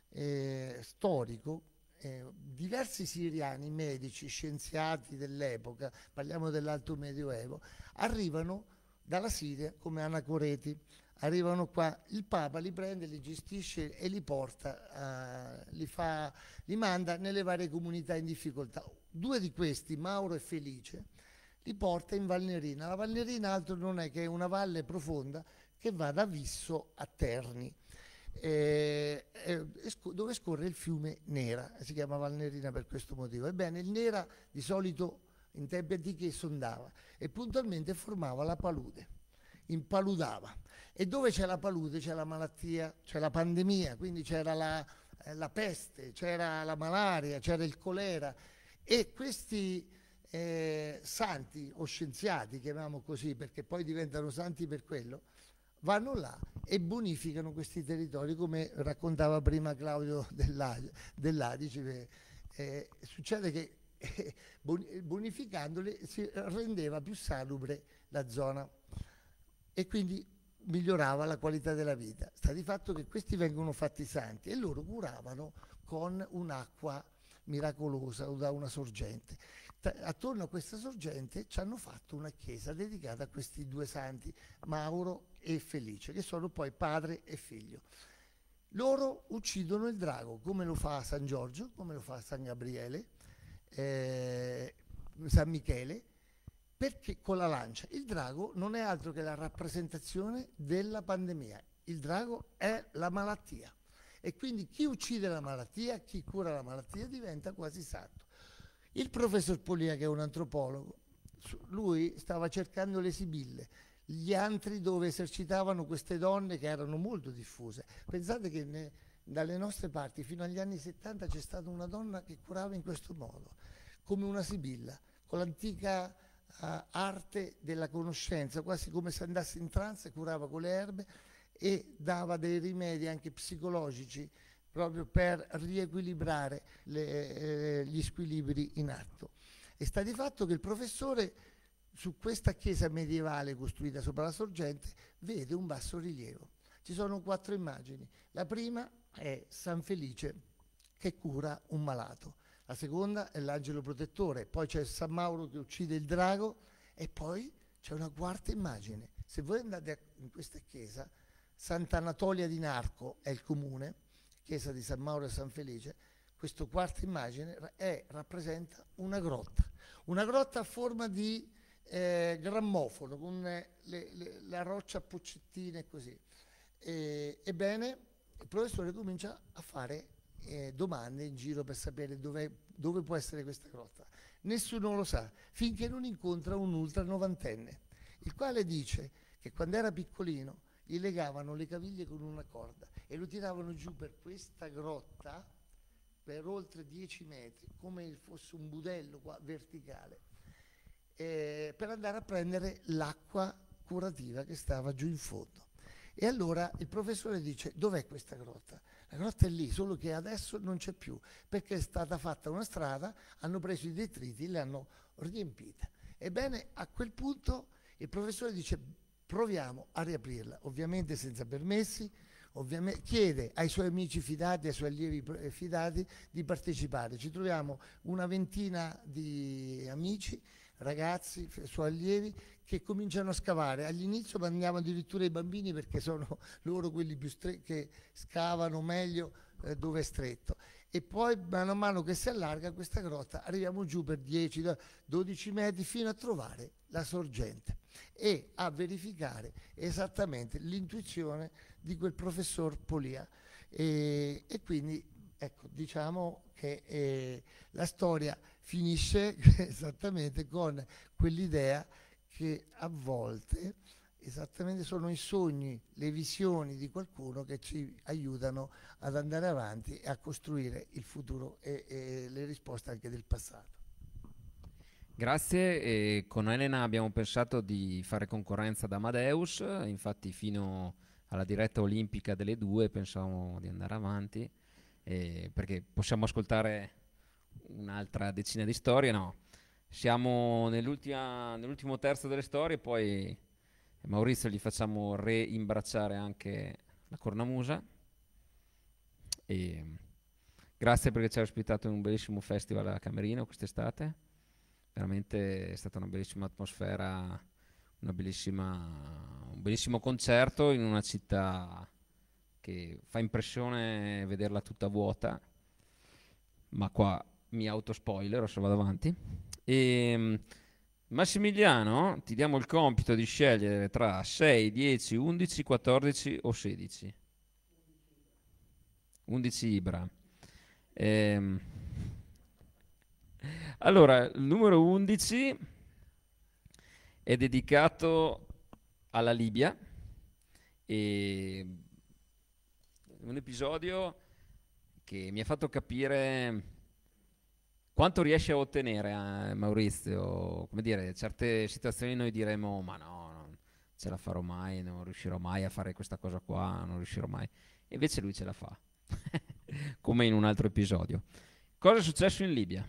eh, storico Eh, diversi siriani, medici, scienziati dell'epoca, parliamo dell'Alto Medioevo, arrivano dalla Siria come anacoreti, arrivano qua, il Papa li prende, li gestisce e li porta, uh, li, fa, li manda nelle varie comunità in difficoltà. Due di questi, Mauro e Felice, li porta in Valnerina. La Valnerina altro non è che una valle profonda che va da Visso a Terni. Eh, eh, dove scorre il fiume Nera, si chiama Valnerina per questo motivo. Ebbene, il Nera di solito in tempi antichi sondava e puntualmente formava la palude, impaludava, e dove c'è la palude c'è la malattia, c'è la pandemia, quindi c'era la, eh, la peste, c'era la malaria, c'era il colera, e questi eh, santi o scienziati, chiamiamo così perché poi diventano santi per quello, vanno là e bonificano questi territori, come raccontava prima Claudio dell'Adice. Eh, succede che eh, bonificandoli si rendeva più salubre la zona e quindi migliorava la qualità della vita. Sta di fatto che questi vengono fatti santi e loro curavano con un'acqua miracolosa o da una sorgente. Attorno a questa sorgente ci hanno fatto una chiesa dedicata a questi due santi, Mauro e Felice, che sono poi padre e figlio. Loro uccidono il drago, come lo fa San Giorgio, come lo fa San Gabriele, eh, San Michele, perché con la lancia. Il drago non è altro che la rappresentazione della pandemia. Il drago è la malattia e quindi chi uccide la malattia, chi cura la malattia diventa quasi santo. Il professor Polia, che è un antropologo, lui stava cercando le sibille. gli antri dove esercitavano queste donne che erano molto diffuse. Pensate che ne, dalle nostre parti fino agli anni settanta c'è stata una donna che curava in questo modo, come una sibilla, con l'antica uh, arte della conoscenza, quasi come se andasse in trance, curava con le erbe e dava dei rimedi anche psicologici proprio per riequilibrare le, eh, gli squilibri in atto. E sta di fatto che il professore su questa chiesa medievale costruita sopra la sorgente vede un basso rilievo. Ci sono quattro immagini. La prima è San Felice che cura un malato, la seconda è l'angelo protettore, poi c'è San Mauro che uccide il drago e poi c'è una quarta immagine. Se voi andate in questa chiesa, Sant'Anatolia di Narco è il comune, chiesa di San Mauro e San Felice. Questa quarta immagine è, rappresenta una grotta, una grotta a forma di eh, grammofono, con le, le, la roccia a poccettine e così. E, ebbene, il professore comincia a fare eh, domande in giro per sapere dove può essere questa grotta. Nessuno lo sa, finché non incontra un ultra novantenne, il quale dice che quando era piccolino gli legavano le caviglie con una corda e lo tiravano giù per questa grotta per oltre dieci metri, come fosse un budello qua, verticale, eh, per andare a prendere l'acqua curativa che stava giù in fondo. E allora il professore dice: dov'è questa grotta? La grotta è lì, solo che adesso non c'è più, perché è stata fatta una strada, hanno preso i detriti e le hanno riempite. Ebbene, a quel punto il professore dice: proviamo a riaprirla, ovviamente senza permessi, ovviamente chiede ai suoi amici fidati, ai suoi allievi fidati di partecipare. Ci troviamo una ventina di amici, ragazzi, suoi allievi, che cominciano a scavare. All'inizio mandiamo addirittura i bambini perché sono loro quelli più stre- che scavano meglio eh, dove è stretto. E poi mano a mano che si allarga questa grotta arriviamo giù per dieci dodici metri fino a trovare la sorgente e a verificare esattamente l'intuizione di quel professor Polia. E, e quindi ecco, diciamo che eh, la storia finisce esattamente con quell'idea che a volte esattamente sono i sogni, le visioni di qualcuno che ci aiutano ad andare avanti e a costruire il futuro e, e le risposte anche del passato. Grazie, e con Elena abbiamo pensato di fare concorrenza ad Amadeus, infatti fino alla diretta olimpica delle due pensavamo di andare avanti, eh, perché possiamo ascoltare un'altra decina di storie, no, siamo nell'ultimo terzo delle storie, poi Maurizio gli facciamo reimbracciare anche la cornamusa, e grazie perché ci ha ospitato in un bellissimo festival a Camerino quest'estate, veramente è stata una bellissima atmosfera, una bellissima, un bellissimo concerto in una città che fa impressione vederla tutta vuota, ma qua mi autospoiler, adesso vado avanti. E Massimiliano, ti diamo il compito di scegliere tra sei, dieci, undici, quattordici o sedici. undici Ibra. Ehm, allora, il numero undici è dedicato alla Libia, e un episodio che mi ha fatto capire quanto riesce a ottenere eh, Maurizio. Come dire, certe situazioni noi diremo ma no, non ce la farò mai, non riuscirò mai a fare questa cosa qua, non riuscirò mai, e invece lui ce la fa come in un altro episodio. Cosa è successo in Libia?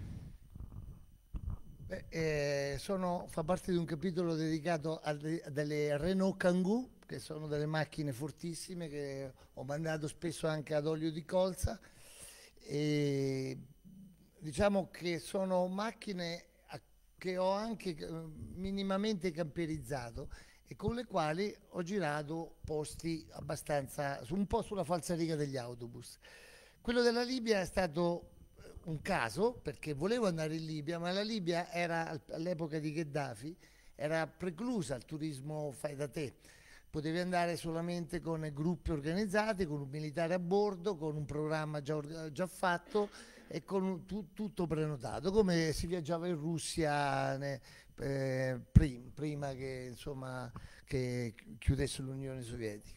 Beh, eh, sono, fa parte di un capitolo dedicato a, de, a delle Renault Kangoo, che sono delle macchine fortissime che ho mandato spesso anche ad olio di colza, e diciamo che sono macchine a, che ho anche eh, minimamente camperizzato e con le quali ho girato posti abbastanza, un po' sulla falsariga degli autobus. Quello della Libia è stato un caso, perché volevo andare in Libia, ma la Libia era all'epoca di Gheddafi, era preclusa al turismo fai da te, potevi andare solamente con gruppi organizzati, con un militare a bordo, con un programma già, or- già fatto e con un- tu- tutto prenotato, come si viaggiava in Russia ne- eh, prim- prima che, insomma, che chiudesse l'Unione Sovietica,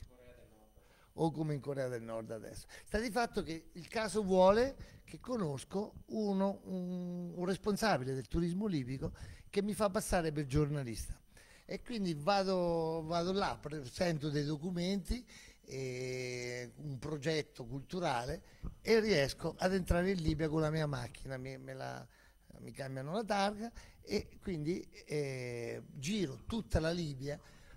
o come in Corea del Nord adesso. Sta di fatto che il caso vuole che conosco uno, un, un responsabile del turismo libico che mi fa passare per giornalista. E quindi vado, vado là, presento dei documenti, eh, un progetto culturale e riesco ad entrare in Libia con la mia macchina, mi, me la, mi cambiano la targa e quindi eh, giro tutta la Libia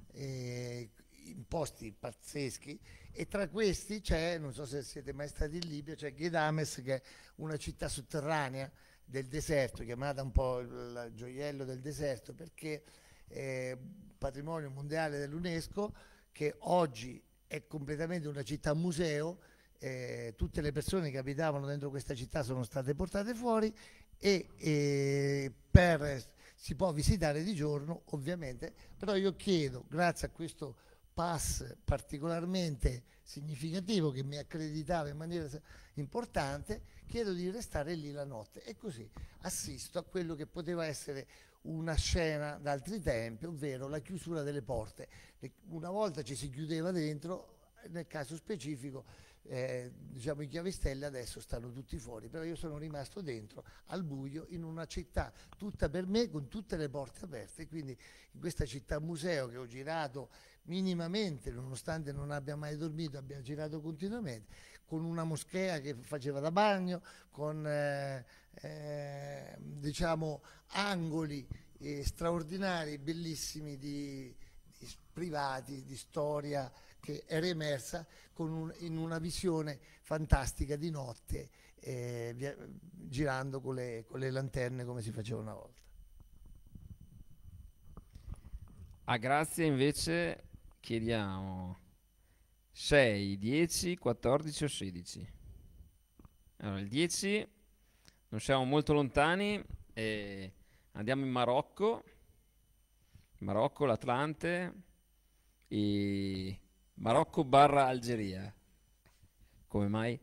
eh, in posti pazzeschi, e tra questi c'è, non so se siete mai stati in Libia, c'è Ghedames, che è una città sotterranea del deserto, chiamata un po' il gioiello del deserto, perché è patrimonio mondiale dell'UNESCO, che oggi è completamente una città museo. Eh, tutte le persone che abitavano dentro questa città sono state portate fuori e, e per, si può visitare di giorno ovviamente, però io chiedo, grazie a questo pass particolarmente significativo che mi accreditava in maniera importante, chiedo di restare lì la notte e così assisto a quello che poteva essere una scena d'altri tempi, ovvero la chiusura delle porte. Una volta ci si chiudeva dentro, nel caso specifico eh, diciamo i chiavistelli adesso stanno tutti fuori, però io sono rimasto dentro al buio in una città tutta per me, con tutte le porte aperte, quindi in questa città museo che ho girato minimamente, nonostante non abbia mai dormito, abbia girato continuamente, con una moschea che faceva da bagno, con eh, eh, diciamo angoli eh, straordinari, bellissimi, di, di privati, di storia che era emersa con un, in una visione fantastica di notte, eh, via, girando con le, con le lanterne come si faceva una volta. A Grazia invece chiediamo sei, dieci, quattordici o sedici. Allora, il dieci non siamo molto lontani, e andiamo in Marocco, Marocco, l'Atlante, e Marocco barra Algeria. Come mai?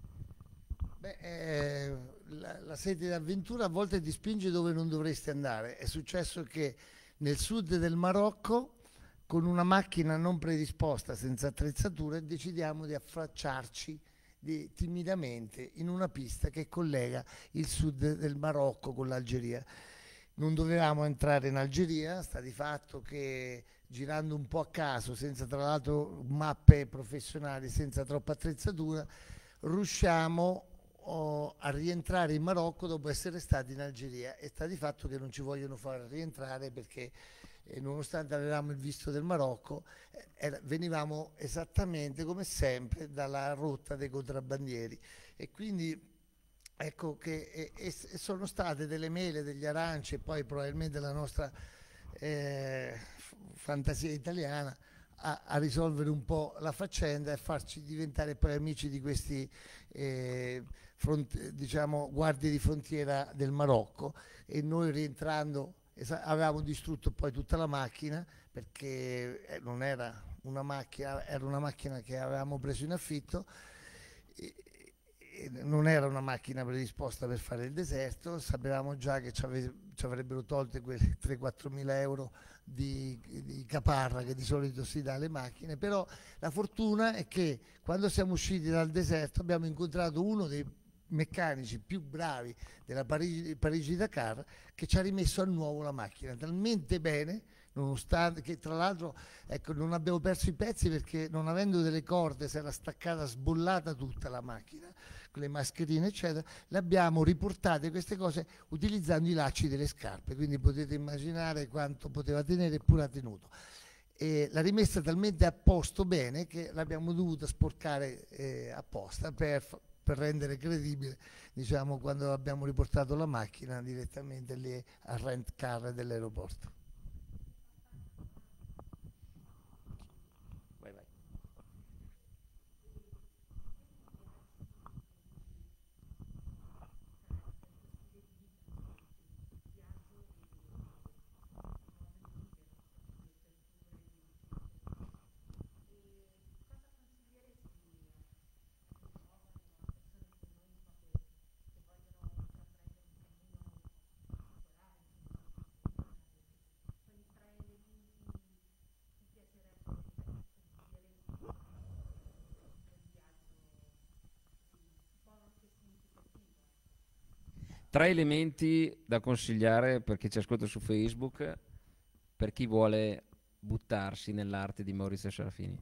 Beh, eh, la, la sete d'avventura a volte ti spinge dove non dovresti andare. È successo che nel sud del Marocco, con una macchina non predisposta, senza attrezzature, decidiamo di affacciarci di, timidamente in una pista che collega il sud del Marocco con l'Algeria. Non dovevamo entrare in Algeria, sta di fatto che girando un po' a caso, senza tra l'altro mappe professionali, senza troppa attrezzatura, riusciamo oh, a rientrare in Marocco dopo essere stati in Algeria, e sta di fatto che non ci vogliono far rientrare perché eh, nonostante avevamo il visto del Marocco, eh, era, venivamo esattamente come sempre dalla rotta dei contrabbandieri, e quindi ecco che e, e sono state delle mele, degli aranci, e poi probabilmente la nostra eh, fantasia italiana a, a risolvere un po' la faccenda e farci diventare poi amici di questi eh, front, diciamo guardie di frontiera del Marocco. E noi rientrando avevamo distrutto poi tutta la macchina, perché eh, non era una macchina, era una macchina che avevamo preso in affitto, e, e non era una macchina predisposta per fare il deserto. Sapevamo già che ci, ave, ci avrebbero tolto quei tre quattro mila euro di, di caparra che di solito si dà alle macchine, però la fortuna è che quando siamo usciti dal deserto abbiamo incontrato uno dei meccanici più bravi della Parigi, Parigi-Dakar, che ci ha rimesso a nuovo la macchina talmente bene, nonostante che tra l'altro ecco, non abbiamo perso i pezzi, perché non avendo delle corde si era staccata, sbollata tutta la macchina con le mascherine eccetera. Le abbiamo riportate queste cose utilizzando i lacci delle scarpe, quindi potete immaginare quanto poteva tenere, eppure ha tenuto. E l'ha rimessa talmente a posto bene che l'abbiamo dovuta sporcare eh, apposta per per rendere credibile, diciamo, quando abbiamo riportato la macchina direttamente lì al rent car dell'aeroporto. Vai, vai. tre elementi da consigliare per chi ci ascolta su Facebook, per chi vuole buttarsi nell'arte di Maurizio Serafini.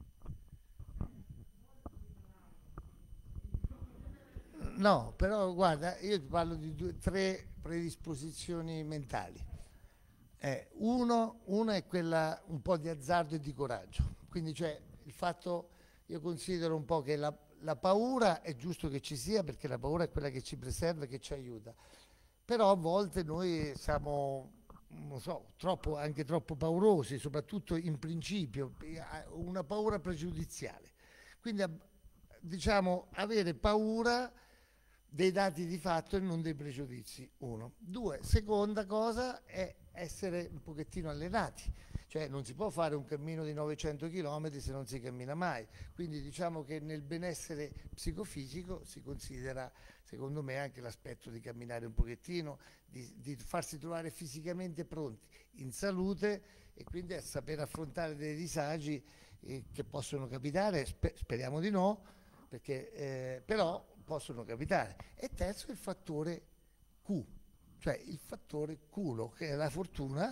No, però guarda, io ti parlo di due, tre predisposizioni mentali. Eh, uno, una è quella un po' di azzardo e di coraggio, quindi cioè il fatto, io considero un po' che la, la paura è giusto che ci sia, perché la paura è quella che ci preserva e che ci aiuta, però a volte noi siamo, non so, troppo, anche troppo paurosi, soprattutto in principio, una paura pregiudiziale, quindi diciamo avere paura dei dati di fatto e non dei pregiudizi, uno. Due, seconda cosa è essere un pochettino allenati, cioè non si può fare un cammino di novecento chilometri se non si cammina mai, quindi diciamo che nel benessere psicofisico si considera, secondo me, anche l'aspetto di camminare un pochettino, di, di farsi trovare fisicamente pronti, in salute, e quindi a saper affrontare dei disagi eh, che possono capitare, sper- speriamo di no, perché eh, però possono capitare. E terzo il fattore Q, cioè il fattore culo, che è la fortuna,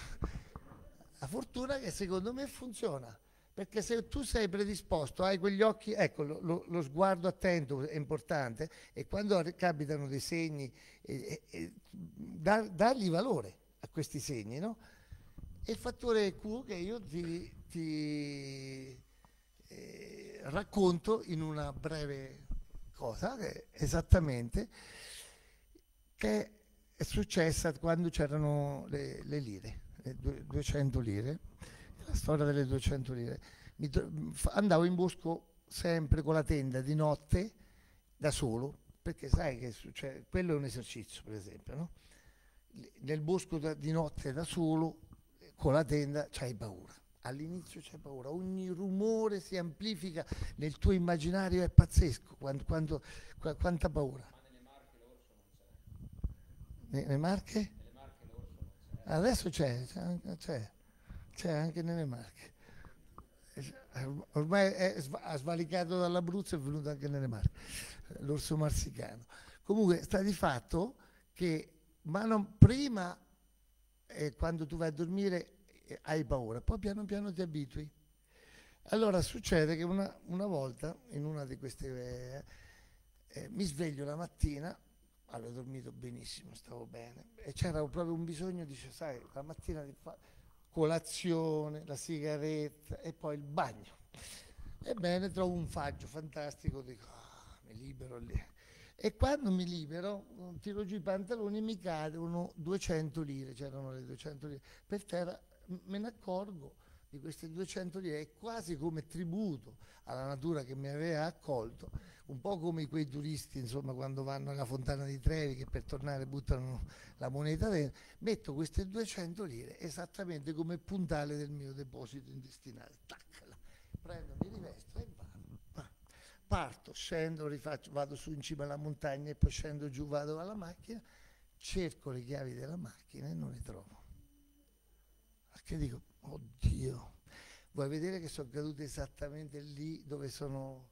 la fortuna che secondo me funziona, perché se tu sei predisposto, hai quegli occhi, ecco, lo, lo, lo sguardo attento è importante, e quando capitano dei segni, eh, eh, dar, dargli valore a questi segni, no? E il fattore Q che io ti, ti eh, racconto in una breve cosa, che esattamente, che è successa quando c'erano le, le lire, le duecento lire, la storia delle duecento lire. Mi, andavo in bosco sempre con la tenda di notte da solo, perché sai che succede, quello è un esercizio, per esempio, no? Nel bosco da, di notte da solo, con la tenda, c'hai paura. All'inizio c'è paura, ogni rumore si amplifica nel tuo immaginario, è pazzesco, quando, quando, qu- quanta paura. Ma nelle Marche l'orso non c'è? Nelle Marche? Nelle Marche l'orso non c'è. Adesso c'è, c'è, anche- c'è, c'è anche nelle Marche. Ormai è, sv- ha svalicato dall'Abruzzo, è venuto anche nelle Marche, l'orso marsicano. Comunque sta di fatto che, ma non, prima, eh, quando tu vai a dormire, hai paura, poi piano piano ti abitui. Allora succede che una, una volta, in una di queste, eh, eh, mi sveglio la mattina, avevo dormito benissimo, stavo bene, e c'era proprio un bisogno, dice, sai, la mattina di fa- colazione, la sigaretta e poi il bagno. Ebbene, trovo un faggio fantastico, dico, ah, mi libero lì. E quando mi libero, tiro giù i pantaloni e mi cadono duecento lire, c'erano le duecento lire per terra. Me ne accorgo di queste duecento lire, è quasi come tributo alla natura che mi aveva accolto, un po' come quei turisti, insomma, quando vanno alla Fontana di Trevi, che per tornare buttano la moneta dentro. Metto queste duecento lire esattamente come puntale del mio deposito intestinale, tac, prendo, mi rivesto e vado. Parto, scendo, rifaccio, vado su in cima alla montagna e poi scendo giù, vado alla macchina, cerco le chiavi della macchina e non le trovo. Che dico, oddio, vuoi vedere che sono cadute esattamente lì dove sono,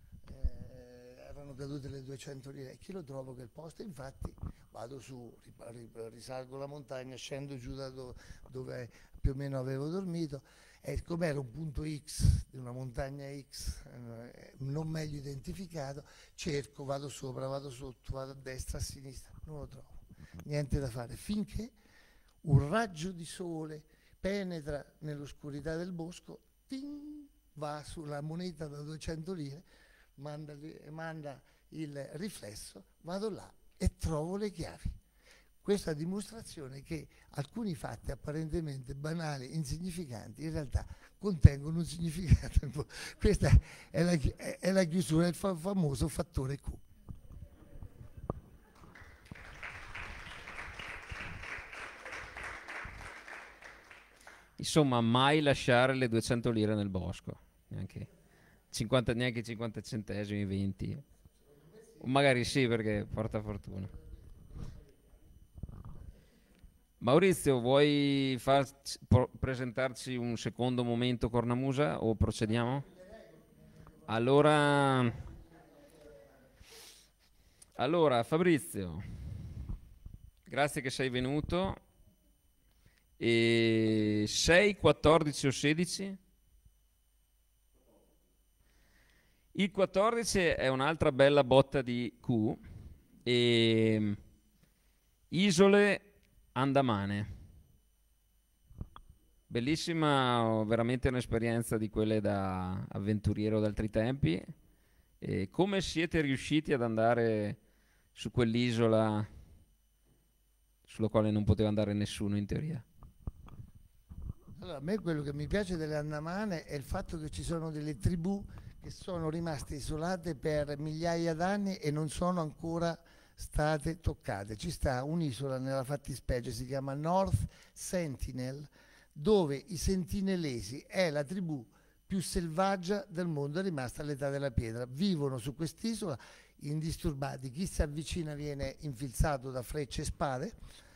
eh, erano cadute le duecento lire? E chi lo trovo quel posto? Infatti vado su, risalgo la montagna, scendo giù da do, dove più o meno avevo dormito, e come era un punto X di una montagna X, eh, non meglio identificato, cerco, vado sopra, vado sotto, vado a destra, a sinistra, non lo trovo, niente da fare, finché un raggio di sole penetra nell'oscurità del bosco, ting, va sulla moneta da duecento lire, manda, manda il riflesso, vado là e trovo le chiavi. Questa dimostrazione che alcuni fatti apparentemente banali, insignificanti, in realtà contengono un significato. Questa è la, è la chiusura del fa- famoso fattore Q. Insomma, mai lasciare le duecento lire nel bosco, neanche cinquanta, neanche cinquanta centesimi, venti. O magari sì, perché porta fortuna. Maurizio, vuoi far, pro- presentarci un secondo momento cornamusa o procediamo? Allora, allora Fabrizio, grazie che sei venuto. E sei, quattordici o sedici? Il quattordici è un'altra bella botta di Q. E Isole Andamane. Bellissima, veramente un'esperienza di quelle da avventuriero d'altri tempi. E come siete riusciti ad andare su quell'isola sulla quale non poteva andare nessuno in teoria? Allora, a me quello che mi piace delle Andamane è il fatto che ci sono delle tribù che sono rimaste isolate per migliaia d'anni e non sono ancora state toccate. Ci sta un'isola nella fattispecie, si chiama North Sentinel, dove i sentinelesi è la tribù più selvaggia del mondo, è rimasta all'età della pietra. Vivono su quest'isola indisturbati, chi si avvicina viene infilzato da frecce e spade.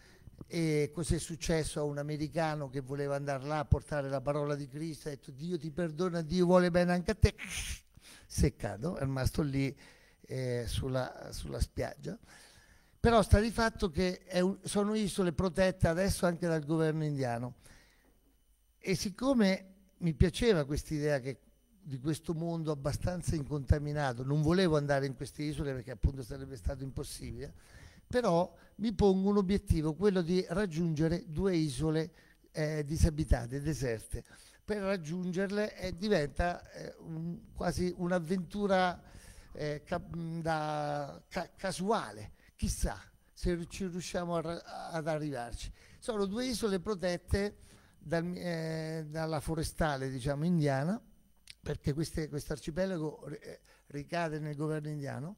E cos'è successo a un americano che voleva andare là a portare la parola di Cristo, ha detto Dio ti perdona, Dio vuole bene anche a te, seccato, è rimasto lì eh, sulla, sulla spiaggia. Però sta di fatto che è un, sono isole protette adesso anche dal governo indiano, e siccome mi piaceva quest'idea che di questo mondo abbastanza incontaminato, non volevo andare in queste isole perché appunto sarebbe stato impossibile, però mi pongo un obiettivo, quello di raggiungere due isole eh, disabitate, deserte. Per raggiungerle eh, diventa eh, un, quasi un'avventura eh, ca da, ca casuale, chissà se ci riusciamo a, ad arrivarci. Sono due isole protette dal, eh, dalla forestale, diciamo, indiana, perché questo arcipelago eh, ricade nel governo indiano,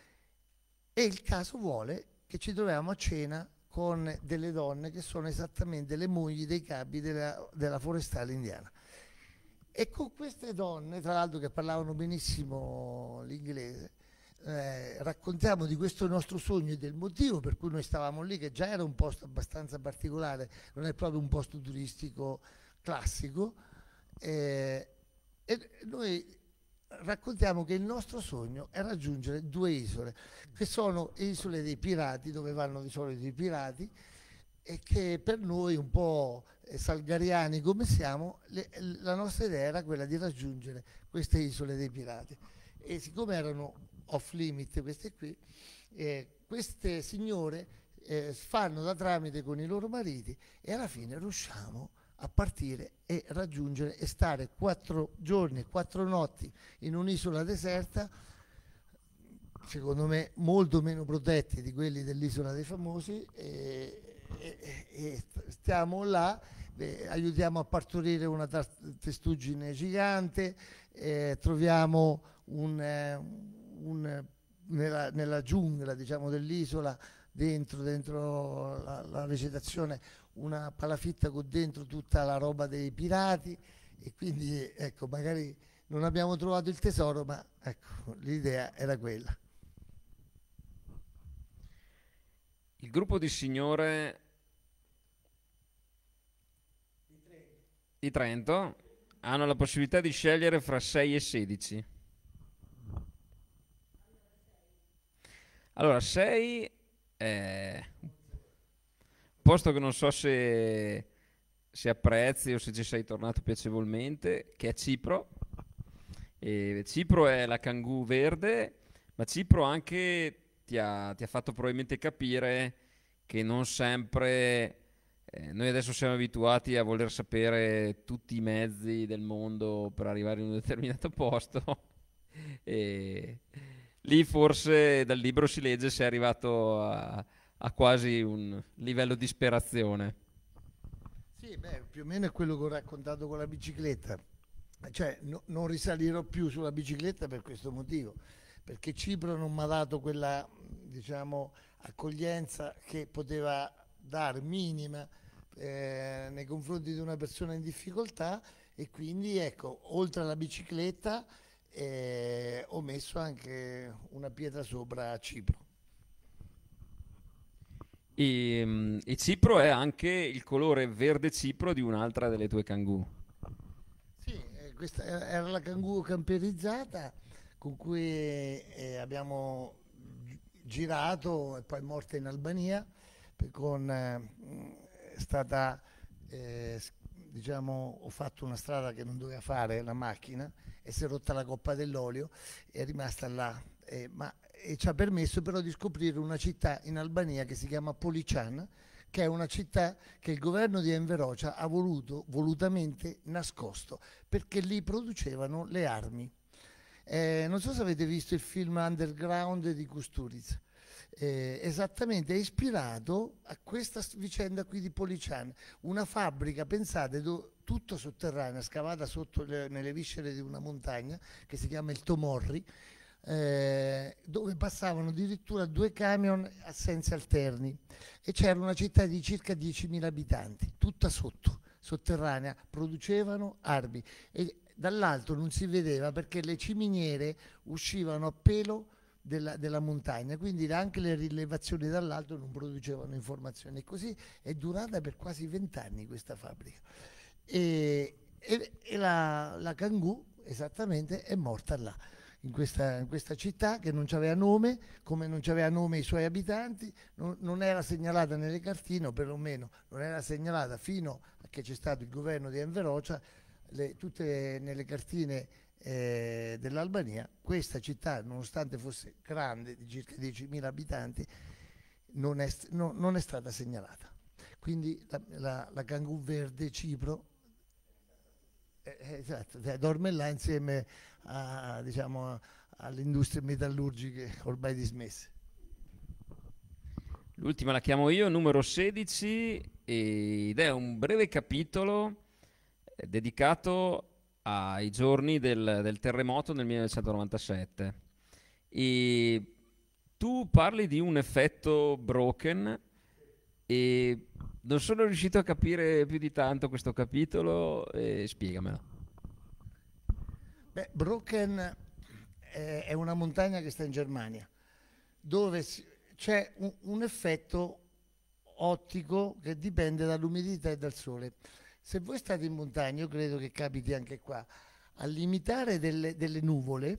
e il caso vuole che ci troviamo a cena con delle donne che sono esattamente le mogli dei capi della, della forestale indiana. E con queste donne, tra l'altro che parlavano benissimo l'inglese, eh, raccontiamo di questo nostro sogno e del motivo per cui noi stavamo lì, che già era un posto abbastanza particolare, non è proprio un posto turistico classico, eh, e noi raccontiamo che il nostro sogno è raggiungere due isole, che sono isole dei pirati, dove vanno di solito i pirati, e che per noi, un po' salgariani come siamo, le, la nostra idea era quella di raggiungere queste isole dei pirati. E siccome erano off limit queste qui, eh, queste signore eh, fanno da tramite con i loro mariti, e alla fine riusciamo a partire e raggiungere e stare quattro giorni e quattro notti in un'isola deserta, secondo me molto meno protetti di quelli dell'Isola dei Famosi, e, e, e stiamo là, eh, aiutiamo a partorire una testuggine gigante, eh, troviamo un, eh, un, nella, nella giungla, diciamo, dell'isola, dentro, dentro la, la vegetazione, una palafitta con dentro tutta la roba dei pirati, e quindi ecco, magari non abbiamo trovato il tesoro, ma ecco, l'idea era quella. Il gruppo di signore di Trento hanno la possibilità di scegliere fra sei e sedici. Allora, sei è un posto che non so se, se apprezzi o se ci sei tornato piacevolmente, che è Cipro. E Cipro è la Cangù verde, ma Cipro anche ti ha, ti ha fatto probabilmente capire che non sempre... Eh, noi adesso siamo abituati a voler sapere tutti i mezzi del mondo per arrivare in un determinato posto. E lì forse dal libro si legge se è arrivato a, a quasi un livello di disperazione. Sì, beh, più o meno è quello che ho raccontato con la bicicletta. Cioè, no, non risalirò più sulla bicicletta per questo motivo, perché Cipro non mi ha dato quella, diciamo, accoglienza che poteva dare, minima, eh, nei confronti di una persona in difficoltà, e quindi, ecco, oltre alla bicicletta eh, ho messo anche una pietra sopra a Cipro. E, e Cipro è anche il colore verde Cipro di un'altra delle tue Cangù. Sì, eh, questa era la Cangù camperizzata con cui eh, abbiamo girato, e poi morta in Albania, per- con, eh, è stata, eh, s- diciamo, ho fatto una strada che non doveva fare la macchina e si è rotta la coppa dell'olio, è rimasta là, eh, ma e ci ha permesso però di scoprire una città in Albania che si chiama Polichan, che è una città che il governo di Enver Hoxha ha voluto volutamente nascosto, perché lì producevano le armi. Eh, non so se avete visto il film Underground di Kusturica. Eh, esattamente, è ispirato a questa s- vicenda qui di Polichan, una fabbrica, pensate, do- tutto sotterranea, scavata sotto le- nelle viscere di una montagna che si chiama il Tomorri, eh, dove passavano addirittura due camion a sensi alterni e c'era una città di circa diecimila abitanti, tutta sotto, sotterranea, producevano armi e dall'alto non si vedeva perché le ciminiere uscivano a pelo della, della montagna, quindi anche le rilevazioni dall'alto non producevano informazioni. E così è durata per quasi vent'anni questa fabbrica. E, e- e la, la Kangoo esattamente è morta là, in questa, in questa città che non aveva nome, come non aveva nome i suoi abitanti, non, non era segnalata nelle cartine, o perlomeno non era segnalata fino a che c'è stato il governo di Enver Hoxha, le- tutte nelle cartine eh, dell'Albania. Questa città, nonostante fosse grande, di circa diecimila abitanti, non è, st- no- non è stata segnalata. Quindi la, la, la Kangoo verde Cipro, eh, eh, esatto, cioè, dorme là insieme a, diciamo, alle industrie metallurgiche ormai dismesse. L'ultima la chiamo io, numero sedici, ed è un breve capitolo eh, dedicato ai giorni del, del terremoto nel millenovecentonovantasette. E tu parli di un effetto Broken e non sono riuscito a capire più di tanto questo capitolo, e spiegamelo. Beh, Brocken è, è una montagna che sta in Germania, dove si- c'è un, un effetto ottico che dipende dall'umidità e dal sole. Se voi state in montagna, io credo che capiti anche qua, al limitare delle, delle nuvole,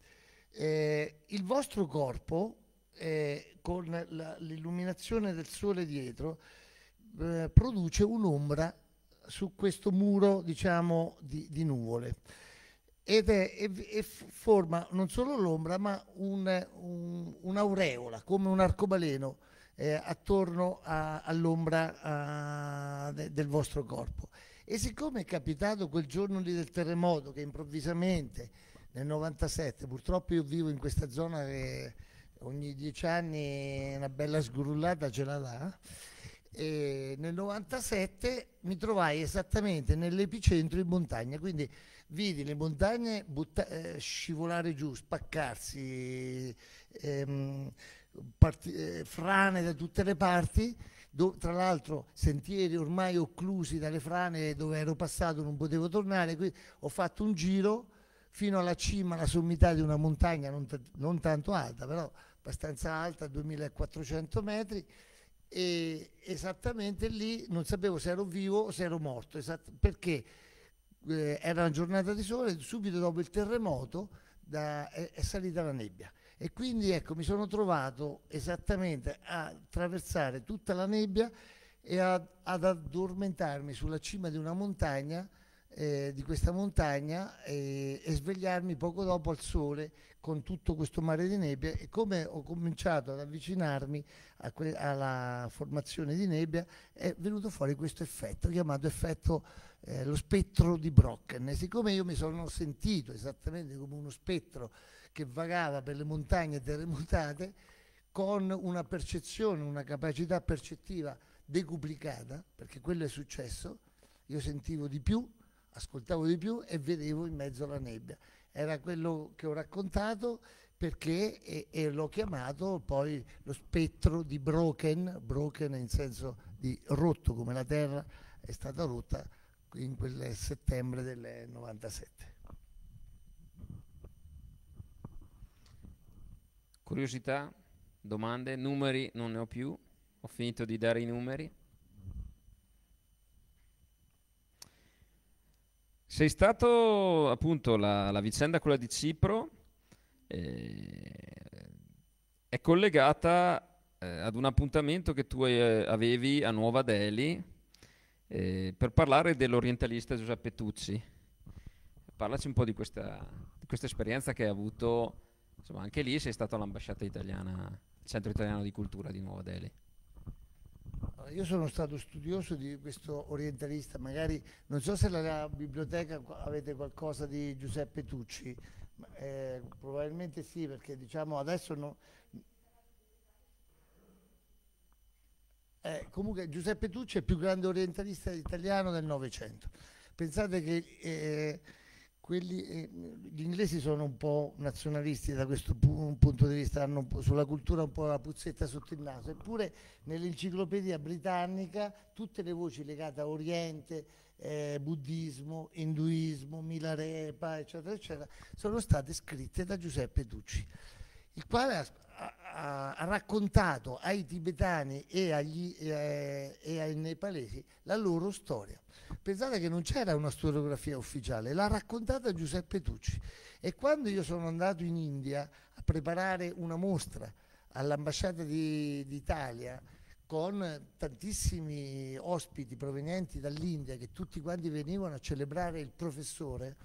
eh, il vostro corpo, eh, con la- l'illuminazione del sole dietro, eh, produce un'ombra su questo muro, diciamo, di, di nuvole. Ed è, e, e f- forma non solo l'ombra, ma un- un- un'aureola, come un arcobaleno eh, attorno a- all'ombra ah, de- del vostro corpo. E siccome è capitato quel giorno lì del terremoto, che improvvisamente nel novantasette, purtroppo io vivo in questa zona che ogni dieci anni una bella sgrullata ce la dà, e nel novantasette mi trovai esattamente nell'epicentro in montagna, quindi vidi le montagne butta- eh, scivolare giù, spaccarsi, ehm, parti- eh, frane da tutte le parti, do- tra l'altro sentieri ormai occlusi dalle frane dove ero passato, non potevo tornare, quindi ho fatto un giro fino alla cima, alla sommità di una montagna non, t- non tanto alta, però abbastanza alta, duemilaquattrocento metri, e esattamente lì non sapevo se ero vivo o se ero morto, esatt- perché eh, era una giornata di sole, subito dopo il terremoto da- è, è salita la nebbia. E quindi ecco, mi sono trovato esattamente a attraversare tutta la nebbia e a- ad addormentarmi sulla cima di una montagna, eh, di questa montagna, e, e svegliarmi poco dopo al sole con tutto questo mare di nebbia. E come ho cominciato ad avvicinarmi a que- alla formazione di nebbia è venuto fuori questo effetto chiamato effetto eh, lo spettro di Brocken. E siccome io mi sono sentito esattamente come uno spettro che vagava per le montagne terremotate, con una percezione, una capacità percettiva decuplicata, perché quello è successo, io sentivo di più, ascoltavo di più e vedevo in mezzo alla nebbia. Era quello che ho raccontato, perché e, e l'ho chiamato poi lo spettro di Broken, Broken in senso di rotto, come la terra è stata rotta in quel settembre del novantasette. Curiosità, domande, numeri non ne ho più, ho finito di dare i numeri. Sei stato, appunto, la, la vicenda, quella di Cipro, eh, è collegata eh, ad un appuntamento che tu eh, avevi a Nuova Delhi eh, per parlare dell'orientalista Giuseppe Tucci. Parlaci un po' di questa, di questa esperienza che hai avuto, insomma, anche lì sei stato all'ambasciata italiana, il Centro Italiano di Cultura di Nuova Delhi. Io sono stato studioso di questo orientalista, magari non so se nella biblioteca avete qualcosa di Giuseppe Tucci, ma, eh, probabilmente sì, perché diciamo adesso no, eh, comunque Giuseppe Tucci è il più grande orientalista italiano del Novecento. Pensate che eh, quelli, eh, gli inglesi sono un po' nazionalisti da questo pu- punto di vista, hanno un po' sulla cultura un po' la puzzetta sotto il naso, eppure nell'enciclopedia britannica tutte le voci legate a Oriente, eh, buddismo, induismo, Milarepa, eccetera, eccetera, sono state scritte da Giuseppe Tucci, il quale ha, ha, ha raccontato ai tibetani e, agli, eh, e ai nepalesi la loro storia. Pensate che non c'era una storiografia ufficiale, l'ha raccontata Giuseppe Tucci. E quando io sono andato in India a preparare una mostra all'ambasciata di, d'Italia con tantissimi ospiti provenienti dall'India che tutti quanti venivano a celebrare il professore,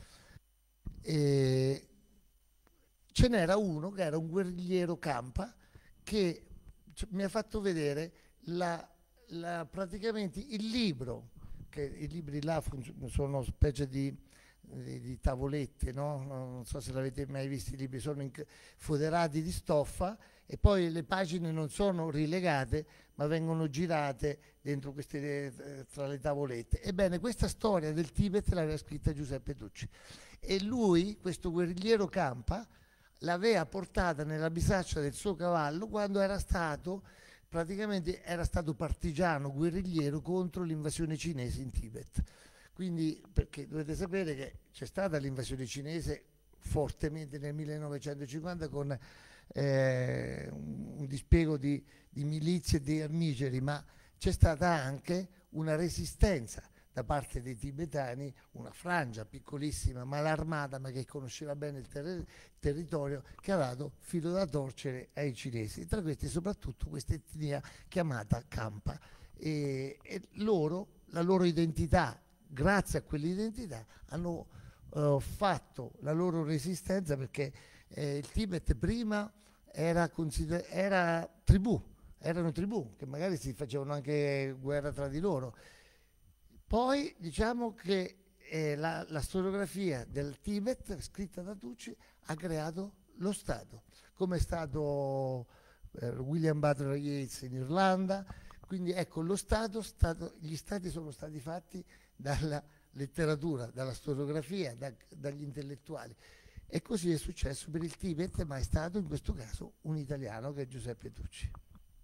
e ce n'era uno che era un guerrigliero Campa che mi ha fatto vedere la, la, praticamente il libro, che i libri là sono specie di, di, di tavolette, no? Non so se l'avete mai visto, i libri sono foderati di stoffa e poi le pagine non sono rilegate ma vengono girate dentro queste, eh, tra le tavolette. Ebbene, questa storia del Tibet l'aveva scritta Giuseppe Tucci e lui, questo guerrigliero Campa, l'aveva portata nella bisaccia del suo cavallo quando era stato praticamente era stato partigiano guerrigliero contro l'invasione cinese in Tibet. Quindi, perché dovete sapere che c'è stata l'invasione cinese fortemente nel millenovecentocinquanta con eh, un, un dispiego di, di milizie e di armigeri, ma c'è stata anche una resistenza da parte dei tibetani, una frangia piccolissima, malarmata, ma che conosceva bene il ter- territorio, che ha dato filo da torcere ai cinesi, tra questi soprattutto questa etnia chiamata Kampa. E, e loro, la loro identità, grazie a quell'identità, hanno uh, fatto la loro resistenza, perché eh, il Tibet prima era, consider- era tribù, erano tribù, che magari si facevano anche guerra tra di loro. Poi diciamo che eh, la, la storiografia del Tibet, scritta da Tucci, ha creato lo Stato, come è stato eh, William Butler Yeats in Irlanda. Quindi ecco, lo Stato, stato, gli Stati sono stati fatti dalla letteratura, dalla storiografia, da, dagli intellettuali. E così è successo per il Tibet, ma è stato in questo caso un italiano che è Giuseppe Tucci.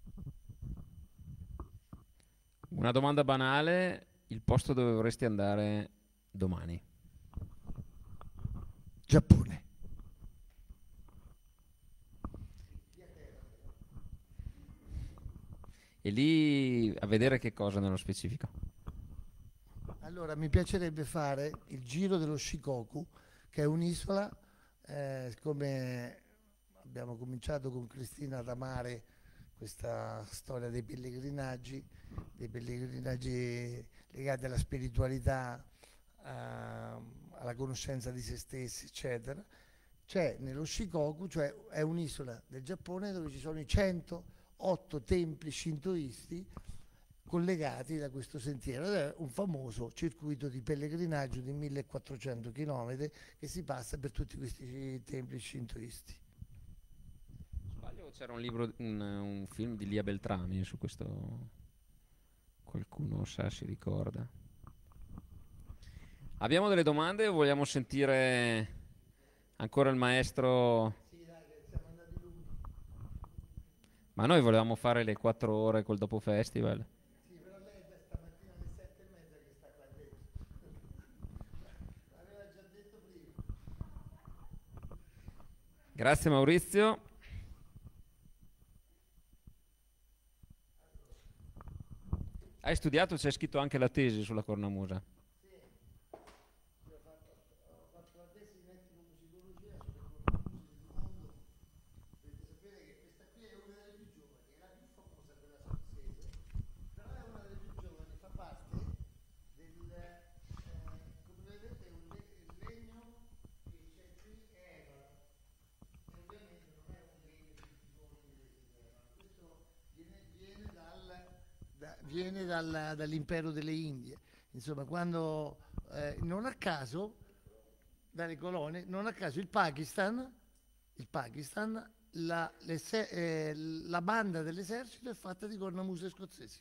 Una domanda banale. Il posto dove vorresti andare domani? Giappone. E lì a vedere che cosa nello specifico? Allora, mi piacerebbe fare il giro dello Shikoku, che è un'isola, eh, come abbiamo cominciato con Cristina ad amare questa storia dei pellegrinaggi, dei pellegrinaggi legati alla spiritualità, a, alla conoscenza di se stessi, eccetera. C'è nello Shikoku, cioè è un'isola del Giappone dove ci sono i centootto templi shintoisti collegati da questo sentiero, ed è un famoso circuito di pellegrinaggio di millequattrocento chilometri che si passa per tutti questi templi shintoisti. Sbaglio, c'era un libro, un, un film di Lia Beltrami su questo, qualcuno sa, si ricorda. Abbiamo delle domande o vogliamo sentire ancora il maestro? Sì, dai, che siamo andati lunghi. Ma noi volevamo fare le quattro ore col dopo festival. Sì, però lei da stamattina alle sette e mezza che sta qua dentro. L'aveva già detto prima. Grazie Maurizio. Hai studiato, c'è scritto anche la tesi sulla cornamusa. Sì, io ho fatto, ho fatto la tesi in etnomusicologia sulle cornamuse del mondo. Dovete sapere che questa qui è una delle più giovani, è la più famosa. da- viene dal- dall'impero delle Indie. Insomma, quando eh, non a caso, dalle colonie, non a caso il Pakistan, il Pakistan la, l'esse- eh, la banda dell'esercito è fatta di cornamuse scozzesi.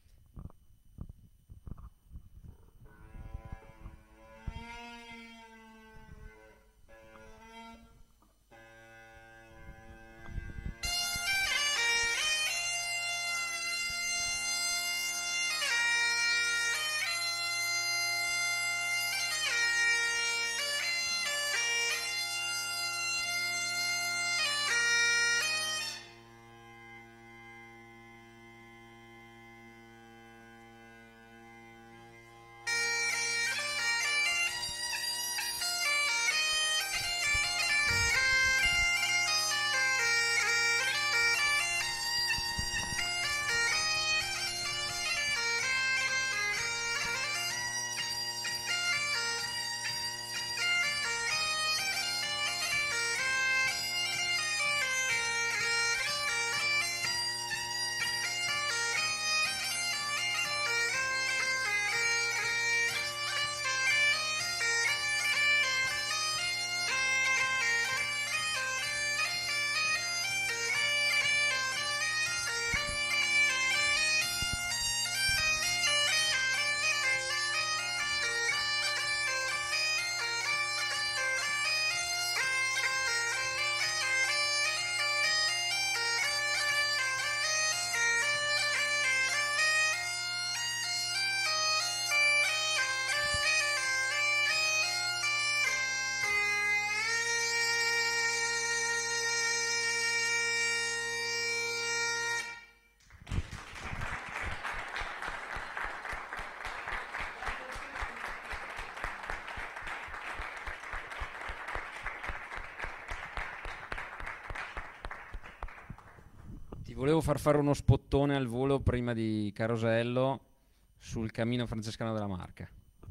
Ti volevo far fare uno spottone al volo prima di Carosello sul cammino francescano della Marca.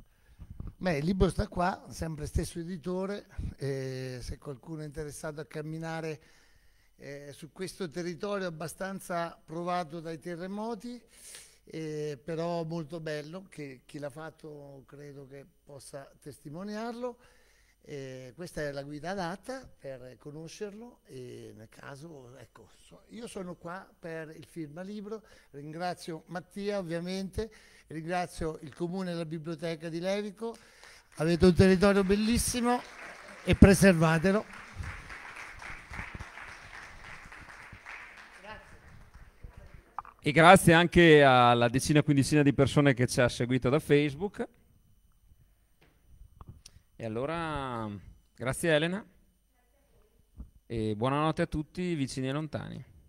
Beh, il libro sta qua, sempre stesso editore, eh, se qualcuno è interessato a camminare eh, su questo territorio abbastanza provato dai terremoti, eh, però molto bello, che chi l'ha fatto credo che possa testimoniarlo. Eh, questa è la guida adatta per conoscerlo e nel caso, ecco, so- io sono qua per il film libro, ringrazio Mattia ovviamente, ringrazio il comune e la biblioteca di Levico, avete un territorio bellissimo e preservatelo. E grazie anche alla decina quindicina di persone che ci ha seguito da Facebook. E allora, grazie Elena e buonanotte a tutti vicini e lontani.